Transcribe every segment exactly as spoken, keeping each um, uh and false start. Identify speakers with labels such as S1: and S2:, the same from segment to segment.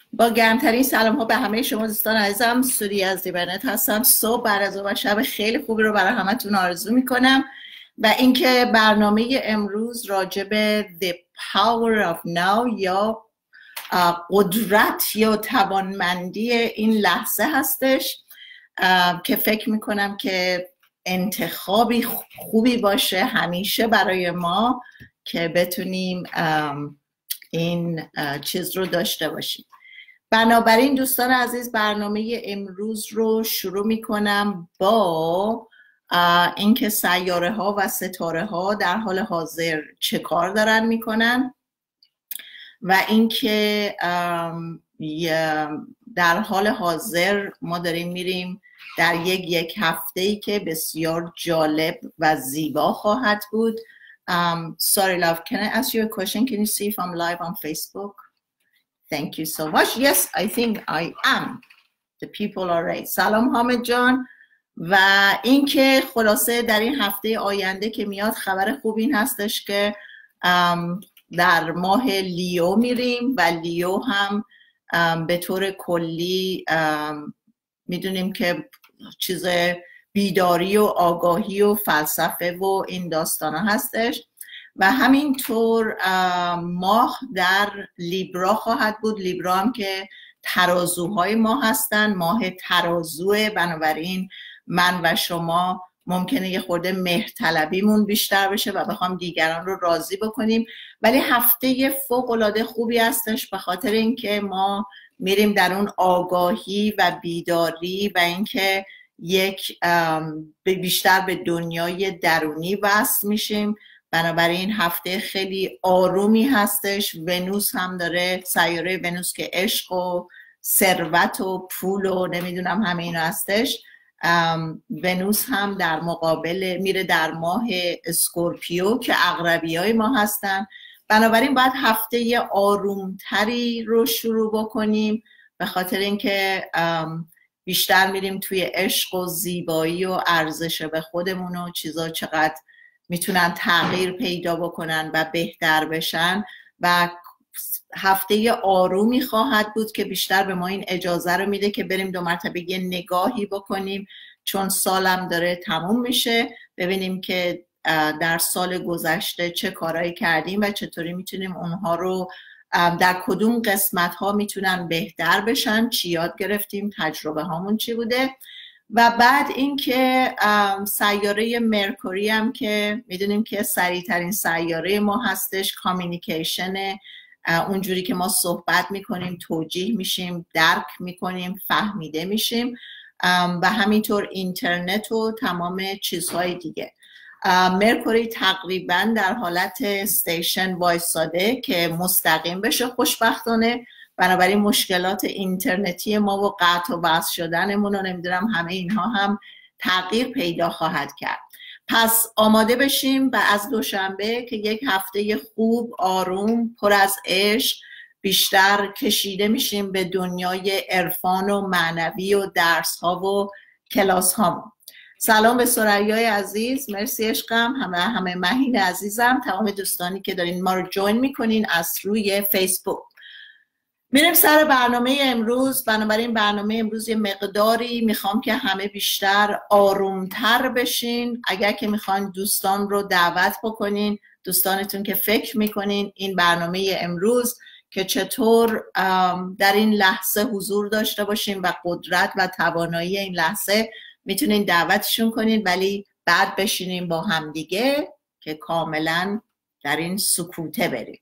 S1: با گرمترین سلام ها به همه شما دوستان عزیزم. سوری از دیبرنت هستم. صبح بعد از و شب خیلی خوبی رو برای همتون آرزو میکنم و اینکه برنامه امروز راجع به The Power of Now یا قدرت یا توانمندی این لحظه هستش که فکر میکنم که انتخابی خوبی باشه همیشه برای ما که بتونیم این چیز رو داشته باشیم. بنابراین دوستان عزیز برنامه امروز رو شروع میکنم با اینکه سیاره ها و ستاره ها در حال حاضر چه کار دارن میکنن و اینکه در حال حاضر ما داریم میریم در یک یک هفته‌ای که بسیار جالب و زیبا خواهد بود. Um, sorry love, can I ask you a question? Can you see if I'm live on Facebook? Thank you so much. Yes, I think I am. The people are right. سلام حامد جان. و اینکه خلاصه در این هفته آینده که میاد خبر خوب این هستش که در ماه لیو میریم و لیو هم به طور کلی میدونیم که چیز بیداری و آگاهی و فلسفه و این داستان ها هستش و همینطور ماه در لیبرا خواهد بود. لیبرا هم که ترازوهای ما هستن، ماه ترازوه، بنابراین من و شما ممکنه یه خورده مهرطلبیمون بیشتر بشه و بخوام دیگران رو راضی بکنیم، ولی هفته فوق‌العاده خوبی هستش به خاطر اینکه ما میریم در اون آگاهی و بیداری و اینکه یک بیشتر به دنیای درونی وصل میشیم. بنابراین هفته خیلی آرومی هستش. ونوس هم داره، سیاره ونوس که عشق و ثروت و پول و نمیدونم همه اینا هستش، ونوس هم در مقابل میره در ماه اسکورپیو که عقربی های ما هستن. بنابراین باید هفته آرومتری رو شروع بکنیم به خاطر اینکه بیشتر میریم توی عشق و زیبایی و ارزش به خودمون و چیزا چقدر میتونن تغییر پیدا بکنن و بهتر بشن و هفته آرومی خواهد بود که بیشتر به ما این اجازه رو میده که بریم دو مرتبه یه نگاهی بکنیم، چون سالم داره تموم میشه، ببینیم که در سال گذشته چه کارهایی کردیم و چطوری میتونیم اونها رو در کدوم قسمت ها میتونن بهتر بشن، چی یاد گرفتیم، تجربه هامون چی بوده. و بعد اینکه سیاره مرکوری هم که میدونیم که سریع ترین سیاره ما هستش، کامیونیکیشن، اونجوری که ما صحبت میکنیم، توجیه میشیم، درک میکنیم، فهمیده میشیم و همینطور اینترنت و تمام چیزهای دیگه. مرکوری تقریبا در حالت استیشن وایساده که مستقیم بشه خوشبختانه، بنابراین مشکلات اینترنتی ما و قطع و وصل شدنمون رو نمیدونم همه اینها هم تغییر پیدا خواهد کرد. پس آماده بشیم و از دوشنبه که یک هفته خوب، آروم، پر از عشق، بیشتر کشیده میشیم به دنیای عرفان و معنوی و درس ها و کلاس ها. سلام به سریای عزیز، مرسی عشقم، همه همه مهین عزیزم، تمام دوستانی که دارین ما رو جوین میکنین از روی فیسبوک. میریم سر برنامه امروز. بنابراین برنامه امروز یه مقداری میخوام که همه بیشتر آرومتر بشین. اگر که میخوان دوستان رو دعوت بکنین، دوستانتون که فکر میکنین این برنامه امروز که چطور در این لحظه حضور داشته باشیم و قدرت و توانایی این لحظه، میتونین دعوتشون کنین ولی بعد بشینیم با هم دیگه که کاملا در این سکوته بریم.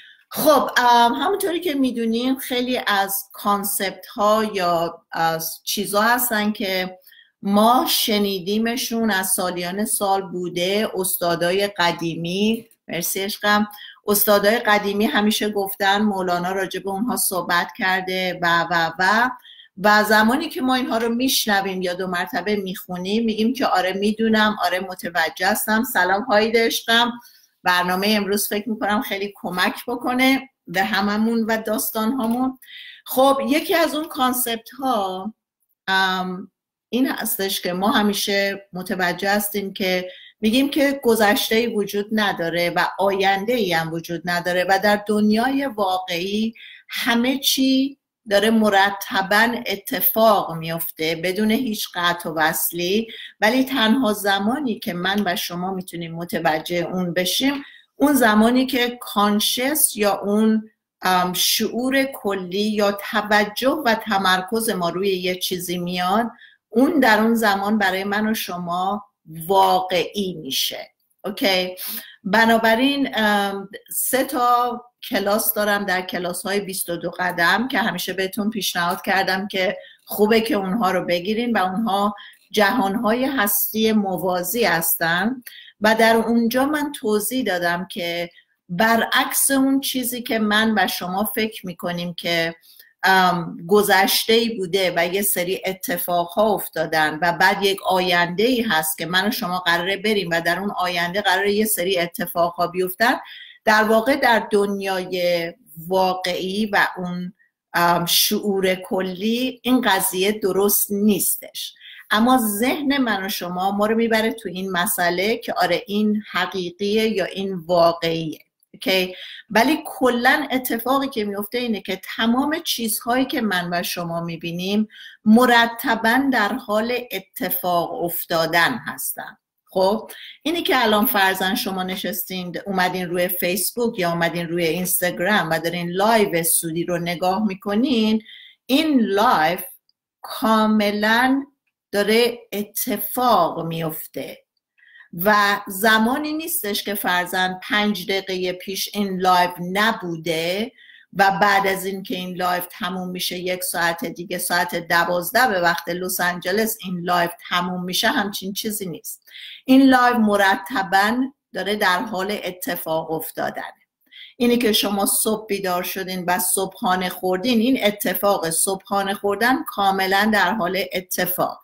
S1: خب همونطوری که میدونین خیلی از کانسپت ها یا از چیزها هستن که ما شنیدیمشون، از سالیان سال بوده. استادای قدیمی، مرسی عشقم، استادای قدیمی همیشه گفتن، مولانا راجع به اونها صحبت کرده و و و و زمانی که ما اینها رو میشنویم یا دو مرتبه میخونیم میگیم که آره میدونم، آره متوجه هستم. سلام هاید عشقم، برنامه امروز فکر میکنم خیلی کمک بکنه به هممون و داستان هامون. خب یکی از اون کانسپت ها این هستش که ما همیشه متوجه هستیم که میگیم که گذشته وجود نداره و آینده ای هم وجود نداره و در دنیای واقعی همه چی داره مرتباً اتفاق میفته بدون هیچ قطع و وصلی، ولی تنها زمانی که من و شما میتونیم متوجه اون بشیم اون زمانی که کانشس یا اون شعور کلی یا توجه و تمرکز ما روی یه چیزی میاد، اون در اون زمان برای من و شما واقعی میشه. اوکی؟ بنابراین سه تا کلاس دارم در کلاس های بیست و دو قدم که همیشه بهتون پیشنهاد کردم که خوبه که اونها رو بگیرین و اونها جهانهای هستی موازی هستن و در اونجا من توضیح دادم که برعکس اون چیزی که من و شما فکر میکنیم که گذشته‌ای بوده و یه سری اتفاقها افتادن و بعد یک آینده‌ای هست که من و شما قراره بریم و در اون آینده قراره یه سری اتفاقها بیفتن، در واقع در دنیای واقعی و اون شعور کلی این قضیه درست نیستش. اما ذهن من و شما ما رو میبره تو این مسئله که آره این حقیقیه یا این واقعیه. اوکی؟ ولی کلا اتفاقی که میفته اینه که تمام چیزهایی که من و شما میبینیم مرتباً در حال اتفاق افتادن هستن. خب اینی که الان فرضاً شما نشستین اومدین روی فیسبوک یا اومدین روی اینستاگرام و دارین لایو سودی رو نگاه میکنین، این لایو کاملاً داره اتفاق میفته و زمانی نیستش که فرضاً پنج دقیقه پیش این لایو نبوده و بعد از این که این لایو تموم میشه یک ساعت دیگه ساعت دوازده به وقت لس آنجلس این لایو تموم میشه، همچین چیزی نیست. این لایو مرتباً داره در حال اتفاق افتادنه. اینی که شما صبح بیدار شدین و صبحانه خوردین، این اتفاق صبحانه خوردن کاملا در حال اتفاقه.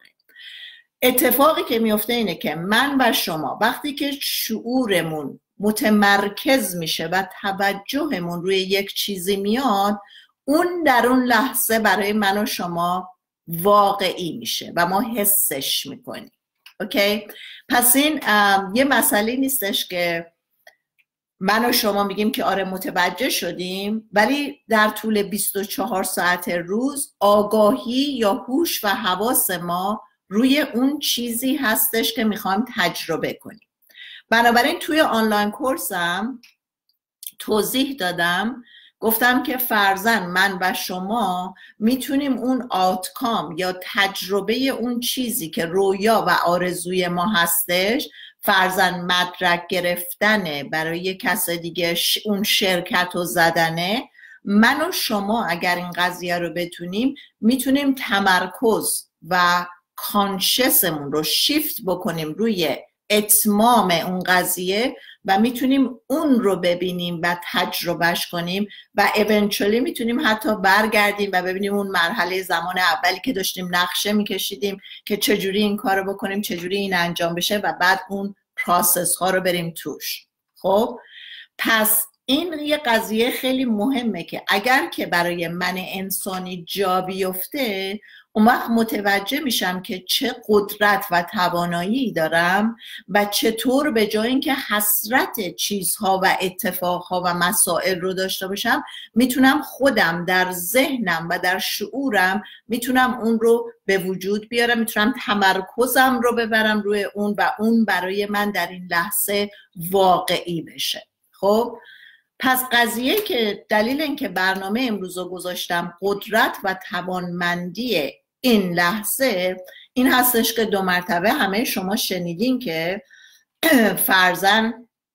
S1: اتفاقی که میفته اینه که من و شما وقتی که شعورمون متمرکز میشه و توجهمون روی یک چیزی میاد، اون در اون لحظه برای من و شما واقعی میشه و ما حسش میکنیم. اوکی؟ پس این یه مسئله نیستش که من و شما میگیم که آره متوجه شدیم ولی در طول بیست و چهار ساعت روز آگاهی یا هوش و حواس ما روی اون چیزی هستش که میخوایم تجربه کنیم. بنابراین توی آنلاین کورسم توضیح دادم، گفتم که فرضاً من و شما میتونیم اون آوتکام یا تجربه اون چیزی که رویا و آرزوی ما هستش، فرضاً مدرک گرفتنه برای کس دیگه، اون شرکت رو زدنه، من و شما اگر این قضیه رو بتونیم میتونیم تمرکز و کانشسمون رو شیفت بکنیم روی اتمام اون قضیه و میتونیم اون رو ببینیم و تجربهش کنیم و اونچولی میتونیم حتی برگردیم و ببینیم اون مرحله زمان اولی که داشتیم نقشه میکشیدیم که چجوری این کار رو بکنیم، چجوری این انجام بشه و بعد اون پروسس ها رو بریم توش. خب پس این یه قضیه خیلی مهمه که اگر که برای من انسانی جا بیفته، اون وقت متوجه میشم که چه قدرت و توانایی دارم و چطور به جای اینکه حسرت چیزها و اتفاقها و مسائل رو داشته باشم، میتونم خودم در ذهنم و در شعورم میتونم اون رو به وجود بیارم، میتونم تمرکزم رو ببرم روی اون و اون برای من در این لحظه واقعی بشه. خب پس قضیه که دلیل اینکه برنامه امروز رو گذاشتم قدرت و توانمندی این لحظه این هستش که دو مرتبه همه شما شنیدین که فرضاً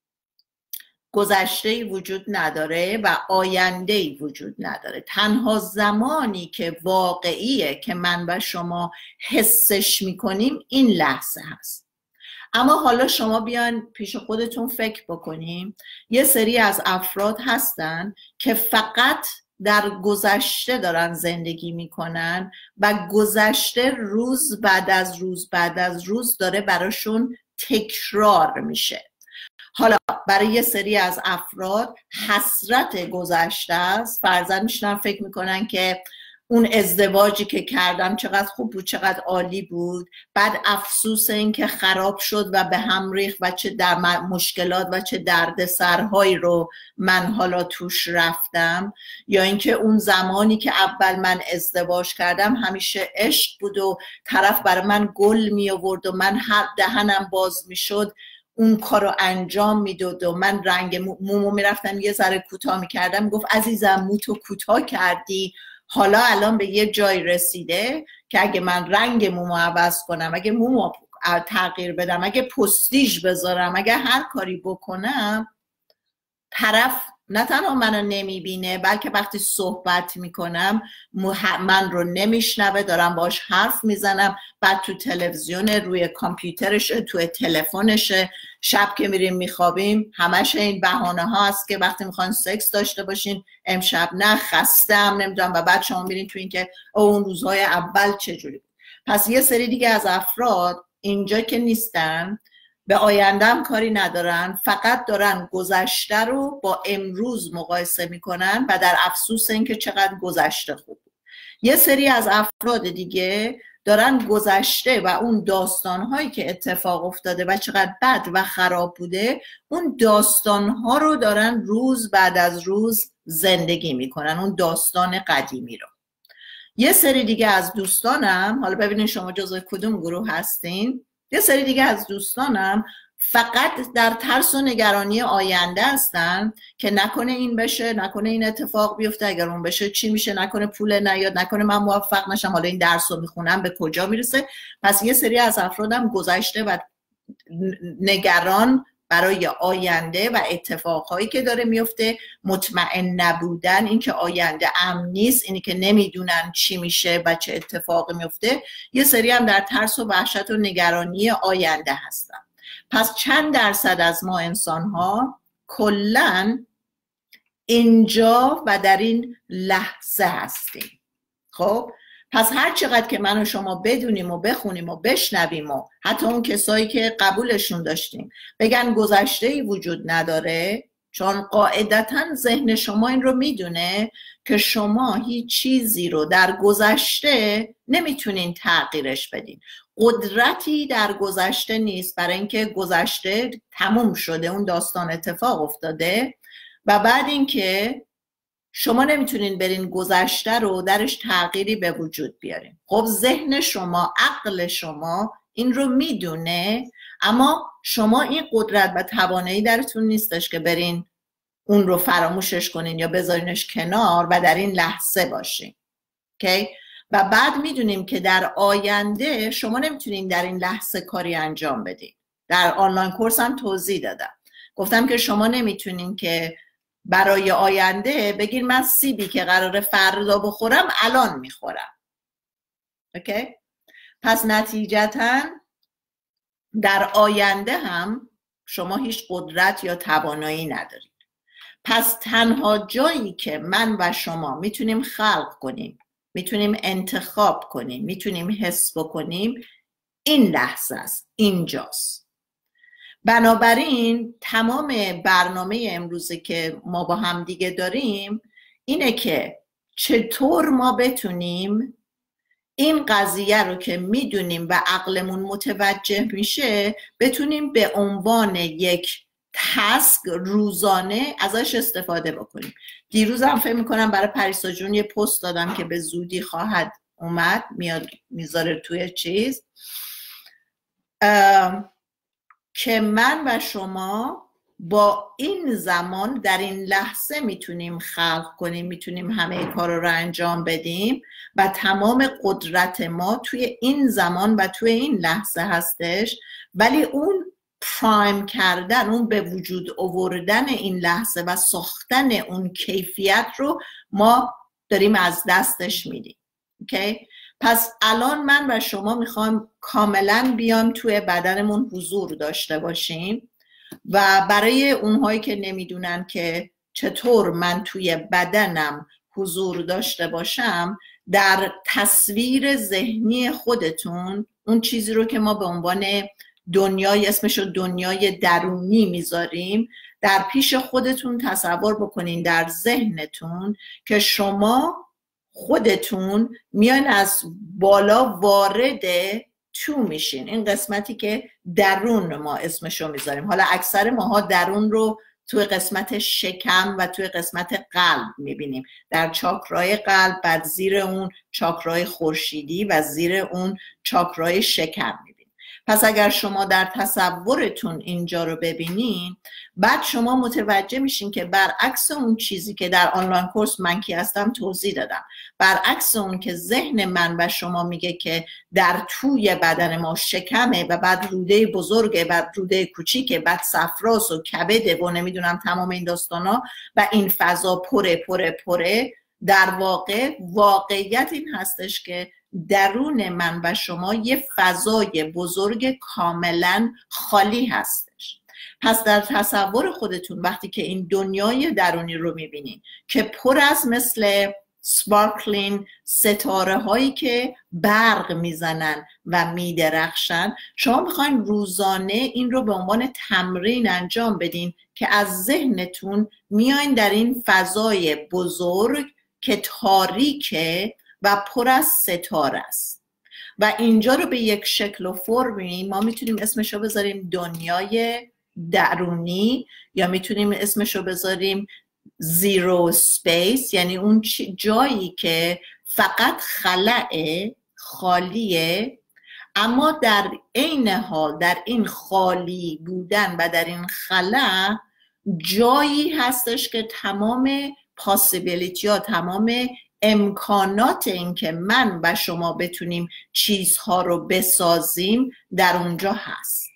S1: گذشته‌ای وجود نداره و آینده‌ای وجود نداره. تنها زمانی که واقعیه که من و شما حسش میکنیم این لحظه هست. اما حالا شما بیان پیش خودتون فکر بکنیم، یه سری از افراد هستن که فقط در گذشته دارن زندگی میکنن و گذشته روز بعد از روز بعد از روز داره براشون تکرار میشه. حالا برای یه سری از افراد حسرت گذشته است، فرضاً میشنن فکر میکنن که اون ازدواجی که کردم چقدر خوب بود، چقدر عالی بود، بعد افسوس این که خراب شد و به هم ریخت و چه در مشکلات و چه دردسرهایی رو من حالا توش رفتم، یا اینکه اون زمانی که اول من ازدواج کردم همیشه عشق بود و طرف برای من گل می آورد و من هر دهنم باز می شد اون کارو انجام میداد و من رنگ مومو میرفتم یه ذره کوتاه میکردم، میگفت عزیزم مو تو کوتاه کردی، حالا الان به یه جای رسیده که اگه من رنگ مومو عوض کنم، اگه مومو تغییر بدم، اگه پستیژ بذارم، اگه هر کاری بکنم، طرف نه تنها منو نمیبینه بلکه وقتی صحبت میکنم من رو نمیشنوه، دارم باش حرف میزنم، بعد تو تلویزیون، روی کامپیوترشه، تو تلفنشه، شب که میریم میخوابیم همش این بهانه ها هست که وقتی میخوان سکس داشته باشین امشب نه، خستم، نمیدونم، و بعد شما میرین تو این که اون روزهای اول چجوری بود. پس یه سری دیگه از افراد اینجا که نیستن، به آیندهم کاری ندارن، فقط دارن گذشته رو با امروز مقایسه میکنن و در افسوس این که چقدر گذشته خوب بود. یه سری از افراد دیگه دارن گذشته و اون داستانهایی که اتفاق افتاده و چقدر بد و خراب بوده، اون داستانها رو دارن روز بعد از روز زندگی میکنن، اون داستان قدیمی رو. یه سری دیگه از دوستانم، حالا ببینید شما جزو کدوم گروه هستین، یه سری دیگه از دوستانم فقط در ترس و نگرانی آینده هستن که نکنه این بشه، نکنه این اتفاق بیفته، اگر اون بشه چی میشه، نکنه پول نیاد، نکنه من موفق نشم، حالا این درس رو میخونم به کجا میرسه. پس یه سری از افرادم گذشته و نگران برای آینده و اتفاقهایی که داره میفته، مطمئن نبودن، اینکه آینده امن نیست، اینی که نمیدونن چی میشه و چه اتفاقی میفته. یه سری هم در ترس و وحشت و نگرانی آینده هستن. پس چند درصد از ما انسان ها کلن اینجا و در این لحظه هستیم. خب پس هر چقدر که من و شما بدونیم و بخونیم و بشنویم و حتی اون کسایی که قبولشون داشتیم بگن گذشته‌ای وجود نداره، چون قاعدتاً ذهن شما این رو میدونه که شما هیچ چیزی رو در گذشته نمیتونین تغییرش بدین. قدرتی در گذشته نیست، برای اینکه گذشته تموم شده، اون داستان اتفاق افتاده و بعد اینکه شما نمیتونین برین گذشته رو درش تغییری به وجود بیارین. خب ذهن شما، عقل شما این رو میدونه، اما شما این قدرت و توانایی درتون نیستش که برین اون رو فراموشش کنین یا بذارینش کنار و در این لحظه باشین. okay؟ و بعد میدونیم که در آینده شما نمیتونین در این لحظه کاری انجام بدین. در آنلاین کورس هم توضیح دادم، گفتم که شما نمیتونین که برای آینده بگین من سیبی که قراره فردا بخورم الان میخورم. اوکی؟ پس نتیجتاً در آینده هم شما هیچ قدرت یا توانایی ندارید. پس تنها جایی که من و شما میتونیم خلق کنیم، میتونیم انتخاب کنیم، میتونیم حس بکنیم، این لحظه است، اینجاست. بنابراین تمام برنامه امروزی که ما با هم دیگه داریم اینه که چطور ما بتونیم این قضیه رو که میدونیم و عقلمون متوجه میشه بتونیم به عنوان یک تسک روزانه ازش استفاده بکنیم. دیروز هم فکر میکنم برای پریسا جون یه پست دادم که به زودی خواهد اومد، میاد میذاره توی چیز که من و شما با این زمان در این لحظه میتونیم خلق کنیم، میتونیم همه کار رو انجام بدیم و تمام قدرت ما توی این زمان و توی این لحظه هستش. ولی اون پرایم کردن، اون به وجود آوردن این لحظه و ساختن اون کیفیت رو ما داریم از دستش میدیم. اوکی؟ پس الان من و شما میخوام کاملا بیام توی بدنمون حضور داشته باشیم و برای اونهایی که نمیدونن که چطور من توی بدنم حضور داشته باشم، در تصویر ذهنی خودتون اون چیزی رو که ما به عنوان دنیای، اسمشو دنیای درونی میذاریم، در پیش خودتون تصور بکنین در ذهنتون که شما خودتون میان از بالا وارد تو میشین. این قسمتی که درون ما اسمشو میذاریم. حالا اکثر ماها درون رو توی قسمت شکم و توی قسمت قلب میبینیم، در چاکرای قلب، بعد زیر اون چاکرای خورشیدی و زیر اون چاکرای شکم میبینیم. پس اگر شما در تصورتون اینجا رو ببینین، بعد شما متوجه میشین که برعکس اون چیزی که در آنلاین کورس من کی هستم توضیح دادم، برعکس اون که ذهن من و شما میگه که در توی بدن ما شکمه و بعد روده بزرگه، بعد روده کوچیکه، بعد صفراس و کبده و نمیدونم تمام این داستانا و این فضا پره پره پره، در واقع واقعیت این هستش که درون من و شما یه فضای بزرگ کاملا خالی هستش. پس در تصور خودتون وقتی که این دنیای درونی رو میبینین که پر از مثل سپارکلین ستاره هایی که برق میزنن و میدرخشن، شما میخواین روزانه این رو به عنوان تمرین انجام بدین که از ذهنتون میاین در این فضای بزرگ که تاریکه و پر از ستاره است و اینجا رو به یک شکل و فرمی ما میتونیم اسمشو بذاریم دنیای درونی، یا میتونیم اسمشو بذاریم زیرو سپیس، یعنی اون جایی که فقط خلأه، خالیه، اما در عین حال در این خالی بودن و در این خلأ جایی هستش که تمام پاسیبیلیتی ها، تمام امکانات این که من و شما بتونیم چیزها رو بسازیم در اونجا هست.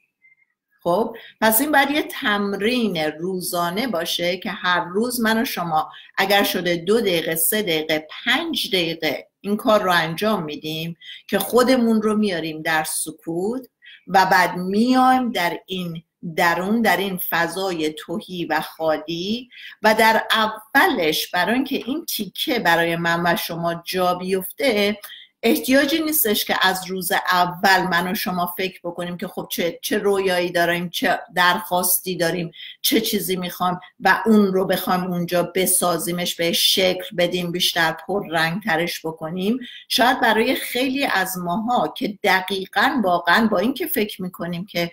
S1: خب پس این باید یه تمرین روزانه باشه که هر روز من و شما اگر شده دو دقیقه، سه دقیقه، پنج دقیقه این کار رو انجام میدیم که خودمون رو میاریم در سکوت و بعد میایم در این درون، در این فضای تهی و خالی، و در اولش برای اینکه این تیکه برای من و شما جا بیفته احتیاجی نیستش که از روز اول من و شما فکر بکنیم که خب چه چه رویایی داریم، چه درخواستی داریم، چه چیزی میخوام و اون رو بخوام اونجا بسازیمش، به شکل بدیم، بیشتر پر رنگ ترش بکنیم. شاید برای خیلی از ماها که دقیقاً واقعاً با این که فکر میکنیم که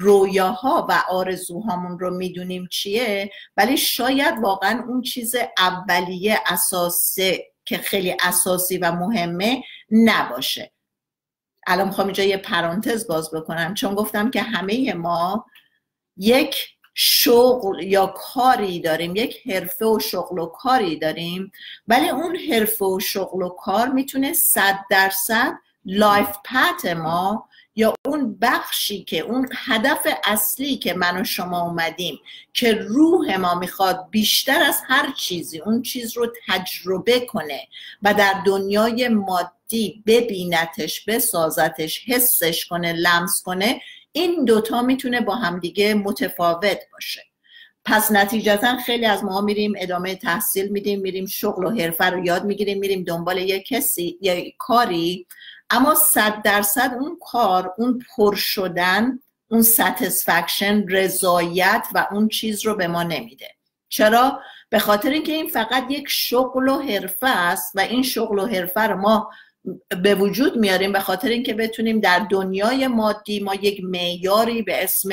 S1: رویاها و آرزوهامون رو میدونیم چیه، ولی شاید واقعا اون چیز اولیه اساسی که خیلی اساسی و مهمه نباشه. الان میخوام اینجا یه پرانتز باز بکنم، چون گفتم که همه ما یک شغل یا کاری داریم، یک حرفه و شغل و کاری داریم، ولی اون حرفه و شغل و کار میتونه صد درصد لایف پت ما یا اون بخشی که اون هدف اصلی که من و شما اومدیم که روح ما میخواد بیشتر از هر چیزی اون چیز رو تجربه کنه و در دنیای مادی ببینتش، بسازتش، حسش کنه، لمس کنه، این دوتا میتونه با همدیگه متفاوت باشه. پس نتیجتا خیلی از ما میریم ادامه تحصیل میدیم، میریم شغل و حرفه رو یاد میگیریم، میریم دنبال یک کسی یا کاری، اما صد درصد اون کار، اون پر شدن، اون ساتیسفکشن، رضایت و اون چیز رو به ما نمیده. چرا؟ به خاطر اینکه این فقط یک شغل و حرفه است و این شغل و حرفه رو ما به وجود میاریم به خاطر اینکه بتونیم در دنیای مادی ما یک معیاری به اسم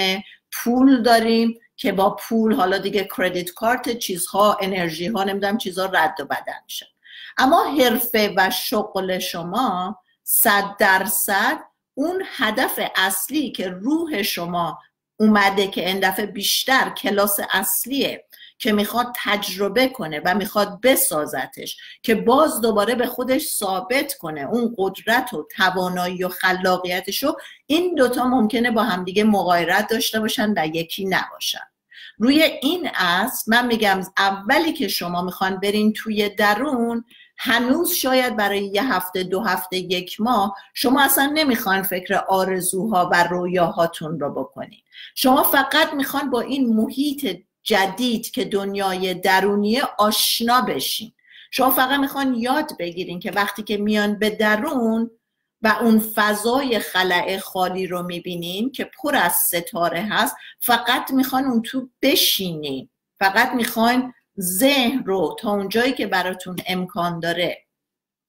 S1: پول داریم که با پول حالا دیگه کردیت کارت، چیزها، انرژی ها، نمیدونم چیزها رد و بدل میشن. اما حرفه و شغل شما صد درصد اون هدف اصلی که روح شما اومده که این دفعه بیشتر کلاس اصلیه که میخواد تجربه کنه و میخواد بسازتش که باز دوباره به خودش ثابت کنه اون قدرت و توانایی و خلاقیتشو، این دوتا ممکنه با همدیگه مغایرت داشته باشن و یکی نباشن. روی این اصل من میگم اولی که شما میخوان برین توی درون، هنوز شاید برای یه هفته، دو هفته، یک ماه شما اصلا نمیخوان فکر آرزوها و رویاهاتون رو بکنین. شما فقط میخوان با این محیط جدید که دنیای درونیه آشنا بشین. شما فقط میخوان یاد بگیرین که وقتی که میان به درون و اون فضای خلأ خالی رو میبینین که پر از ستاره هست، فقط میخوان اون تو بشینین، فقط میخوان ذهن رو تا اونجایی که براتون امکان داره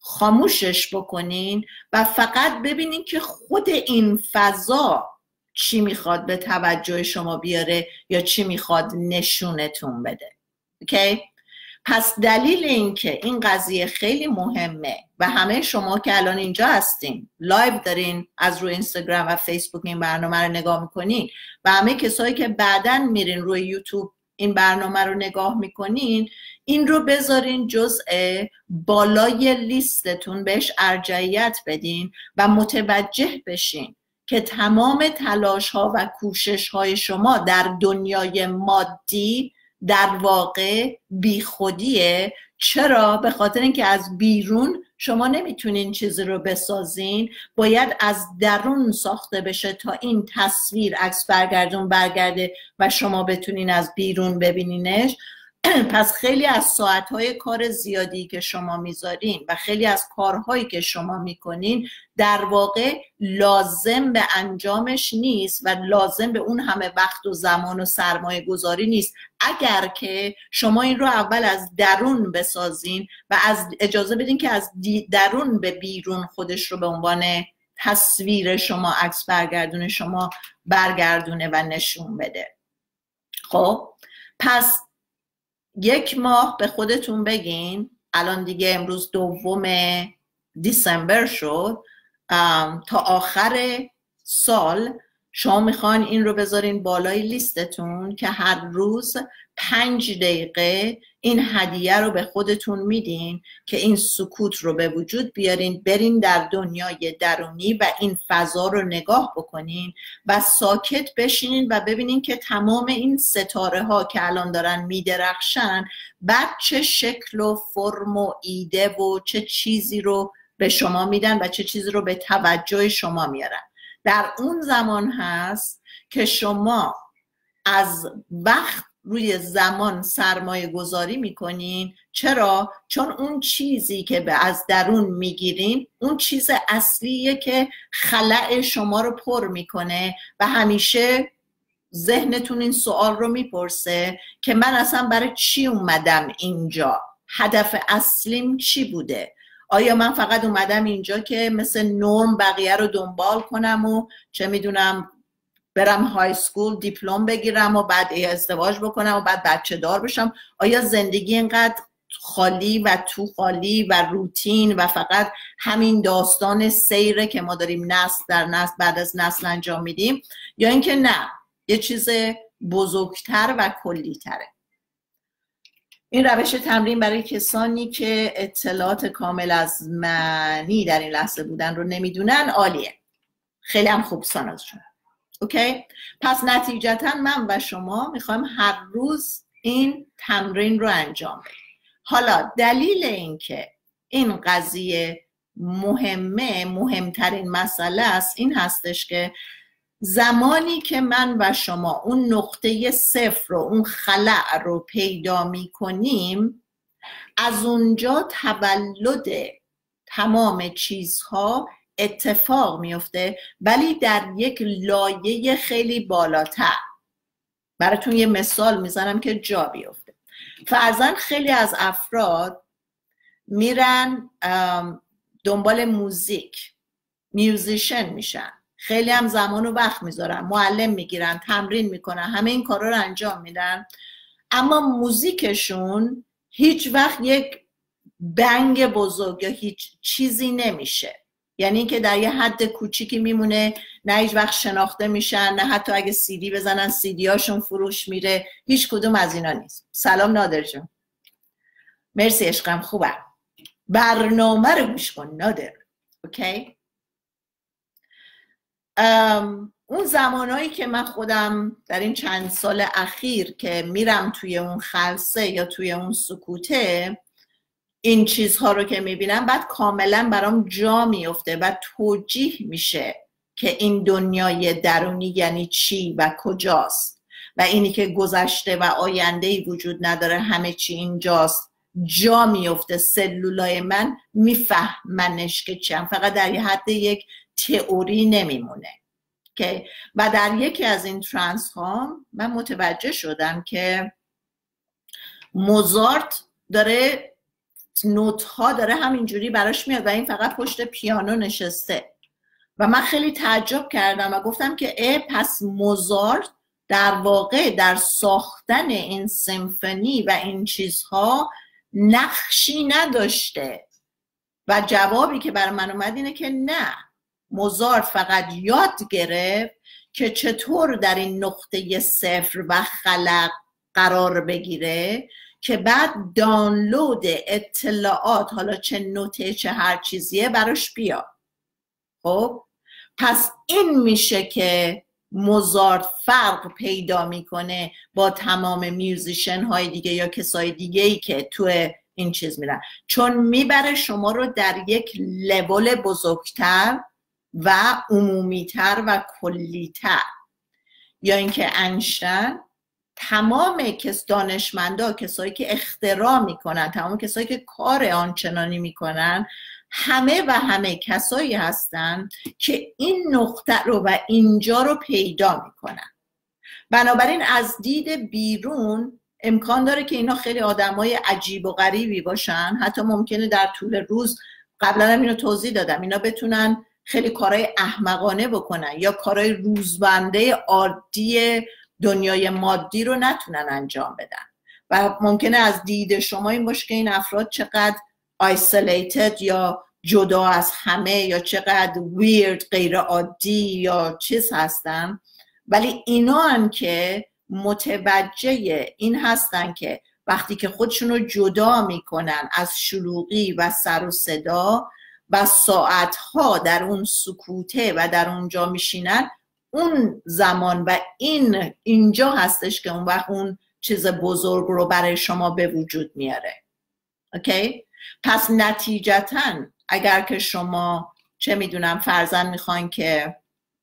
S1: خاموشش بکنین و فقط ببینین که خود این فضا چی میخواد به توجه شما بیاره یا چی میخواد نشونتون بده. اوکی؟ پس دلیل این که این قضیه خیلی مهمه و همه شما که الان اینجا هستین لایو دارین از روی اینستاگرام و فیسبوک این برنامه رو نگاه میکنین و همه کسایی که بعداً میرین روی یوتیوب این برنامه رو نگاه میکنین، این رو بذارین جزء بالای لیستتون، بهش ارجحیت بدین و متوجه بشین که تمام تلاش ها و کوشش های شما در دنیای مادی در واقع بیخودیه. چرا؟ به خاطر اینکه از بیرون شما نمیتونین چیزی رو بسازین، باید از درون ساخته بشه تا این تصویر عکس برگردون برگرده و شما بتونین از بیرون ببینینش. پس خیلی از ساعتهای کار زیادی که شما میذارین و خیلی از کارهایی که شما میکنین در واقع لازم به انجامش نیست و لازم به اون همه وقت و زمان و سرمایه گذاری نیست اگر که شما این رو اول از درون بسازین و از اجازه بدین که از درون به بیرون خودش رو به عنوان تصویر شما، عکس برگردون شما برگردونه و نشون بده. خب پس یک ماه به خودتون بگین، الان دیگه امروز دوم دیسمبر شد، تا آخر سال شما میخوان این رو بذارین بالای لیستتون که هر روز پنج دقیقه این هدیه رو به خودتون میدین که این سکوت رو به وجود بیارین، برین در دنیای درونی و این فضا رو نگاه بکنین و ساکت بشینین و ببینین که تمام این ستاره ها که الان دارن میدرخشن بعد چه شکل و فرم و ایده و چه چیزی رو به شما میدن و چه چیزی رو به توجه شما میارن. در اون زمان هست که شما از وقت روی زمان سرمایه گذاری میکنین. چرا؟ چون اون چیزی که به از درون میگیرین اون چیز اصلیه که خلأ شما رو پر میکنه و همیشه ذهنتون این سوال رو میپرسه که من اصلا برای چی اومدم اینجا؟ هدف اصلیم چی بوده؟ آیا من فقط اومدم اینجا که مثل نورم بقیه رو دنبال کنم و چه میدونم برم های سکول دیپلم بگیرم و بعد ازدواج بکنم و بعد بچه دار بشم؟ آیا زندگی اینقدر خالی و تو خالی و روتین و فقط همین داستان سیره که ما داریم نسل در نسل بعد از نسل انجام میدیم، یا اینکه نه یه چیز بزرگتر و کلی تره؟ این روش تمرین برای کسانی که اطلاعات کامل از معنی در این لحظه بودن رو نمیدونن عالیه، خیلی هم خوب ساناز شد. اوکی؟ پس نتیجتا من و شما میخوایم هر روز این تمرین رو انجام بدیم. حالا دلیل این که این قضیه مهمه، مهمترین مسئله است این هستش که زمانی که من و شما اون نقطه صفر رو، اون خلأ رو پیدا می کنیم، از اونجا تولد تمام چیزها اتفاق میفته، ولی در یک لایه خیلی بالاتر. براتون یه مثال میزنم که جا بیفته. فرضاً خیلی از افراد میرن دنبال موزیک، میوزیشن میشن، خیلی هم زمان و وقت میذارن، معلم میگیرن، تمرین میکنن، همه این کارا رو انجام میدن، اما موزیکشون هیچ وقت یک بنگ بزرگ یا هیچ چیزی نمیشه. یعنی که در یه حد کوچیکی میمونه، نه هیچ وقت شناخته میشن، نه حتی اگه سیدی بزنن سیدی هاشون فروش میره، هیچ کدوم از اینا نیست. سلام نادر جون، مرسی عشقم، خوبه. برنامه رو گوش کن نادر. اوکی؟ اون زمانایی که من خودم در این چند سال اخیر که میرم توی اون خلسه یا توی اون سکوته، این چیزها رو که میبینم بعد کاملا برام جا میفته و توجیه میشه که این دنیای درونی یعنی چی و کجاست و اینی که گذشته و آینده‌ای وجود نداره، همه چی اینجاست، جا میفته. سلولای من میفهمنش که چیم، فقط در یه حد یک تئوری نمیمونه. که و در یکی از این ترانس ها من متوجه شدم که موزارت داره نوت ها داره همینجوری براش میاد و این فقط پشت پیانو نشسته. و من خیلی تعجب کردم و گفتم که اه پس موزارت در واقع در ساختن این سیمفونی و این چیزها نقشی نداشته. و جوابی که برای من اومد اینه که نه، موزارت فقط یاد گرفت که چطور در این نقطه صفر و خلق قرار بگیره که بعد دانلود اطلاعات، حالا چه نوته چه هر چیزیه، براش بیاد. خب پس این میشه که موزارت فرق پیدا میکنه با تمام میوزیشن های دیگه یا کسای دیگه ای که تو این چیز میرن، چون میبره شما رو در یک لول بزرگتر و عمومیتر و کلیتر. یا اینکه انشتین تمام کس دانشمندا، کسایی که اختراع میکنن، تمام کسایی که کار آنچنانی میکنن، همه و همه کسایی هستن که این نقطه رو و اینجا رو پیدا میکنن. بنابراین از دید بیرون امکان داره که اینا خیلی آدمای عجیب و غریبی باشن، حتی ممکنه در طول روز، قبلا هم اینو توضیح دادم، اینا بتونن خیلی کارهای احمقانه بکنن یا کارهای روزبنده عادی دنیای مادی رو نتونن انجام بدن. و ممکنه از دید شما این باشه که این افراد چقدر isolated یا جدا از همه یا چقدر weird، غیر عادی یا چیز هستن، ولی اینا هم که متوجه این هستن که وقتی که خودشون رو جدا میکنن از شلوغی و سر و صدا و ساعتها در اون سکوته و در اونجا میشینن، اون زمان و این اینجا هستش که اون وقت اون چیز بزرگ رو برای شما به وجود میاره. اوکی؟ پس نتیجتاً اگر که شما چه میدونم فرضاً میخواین که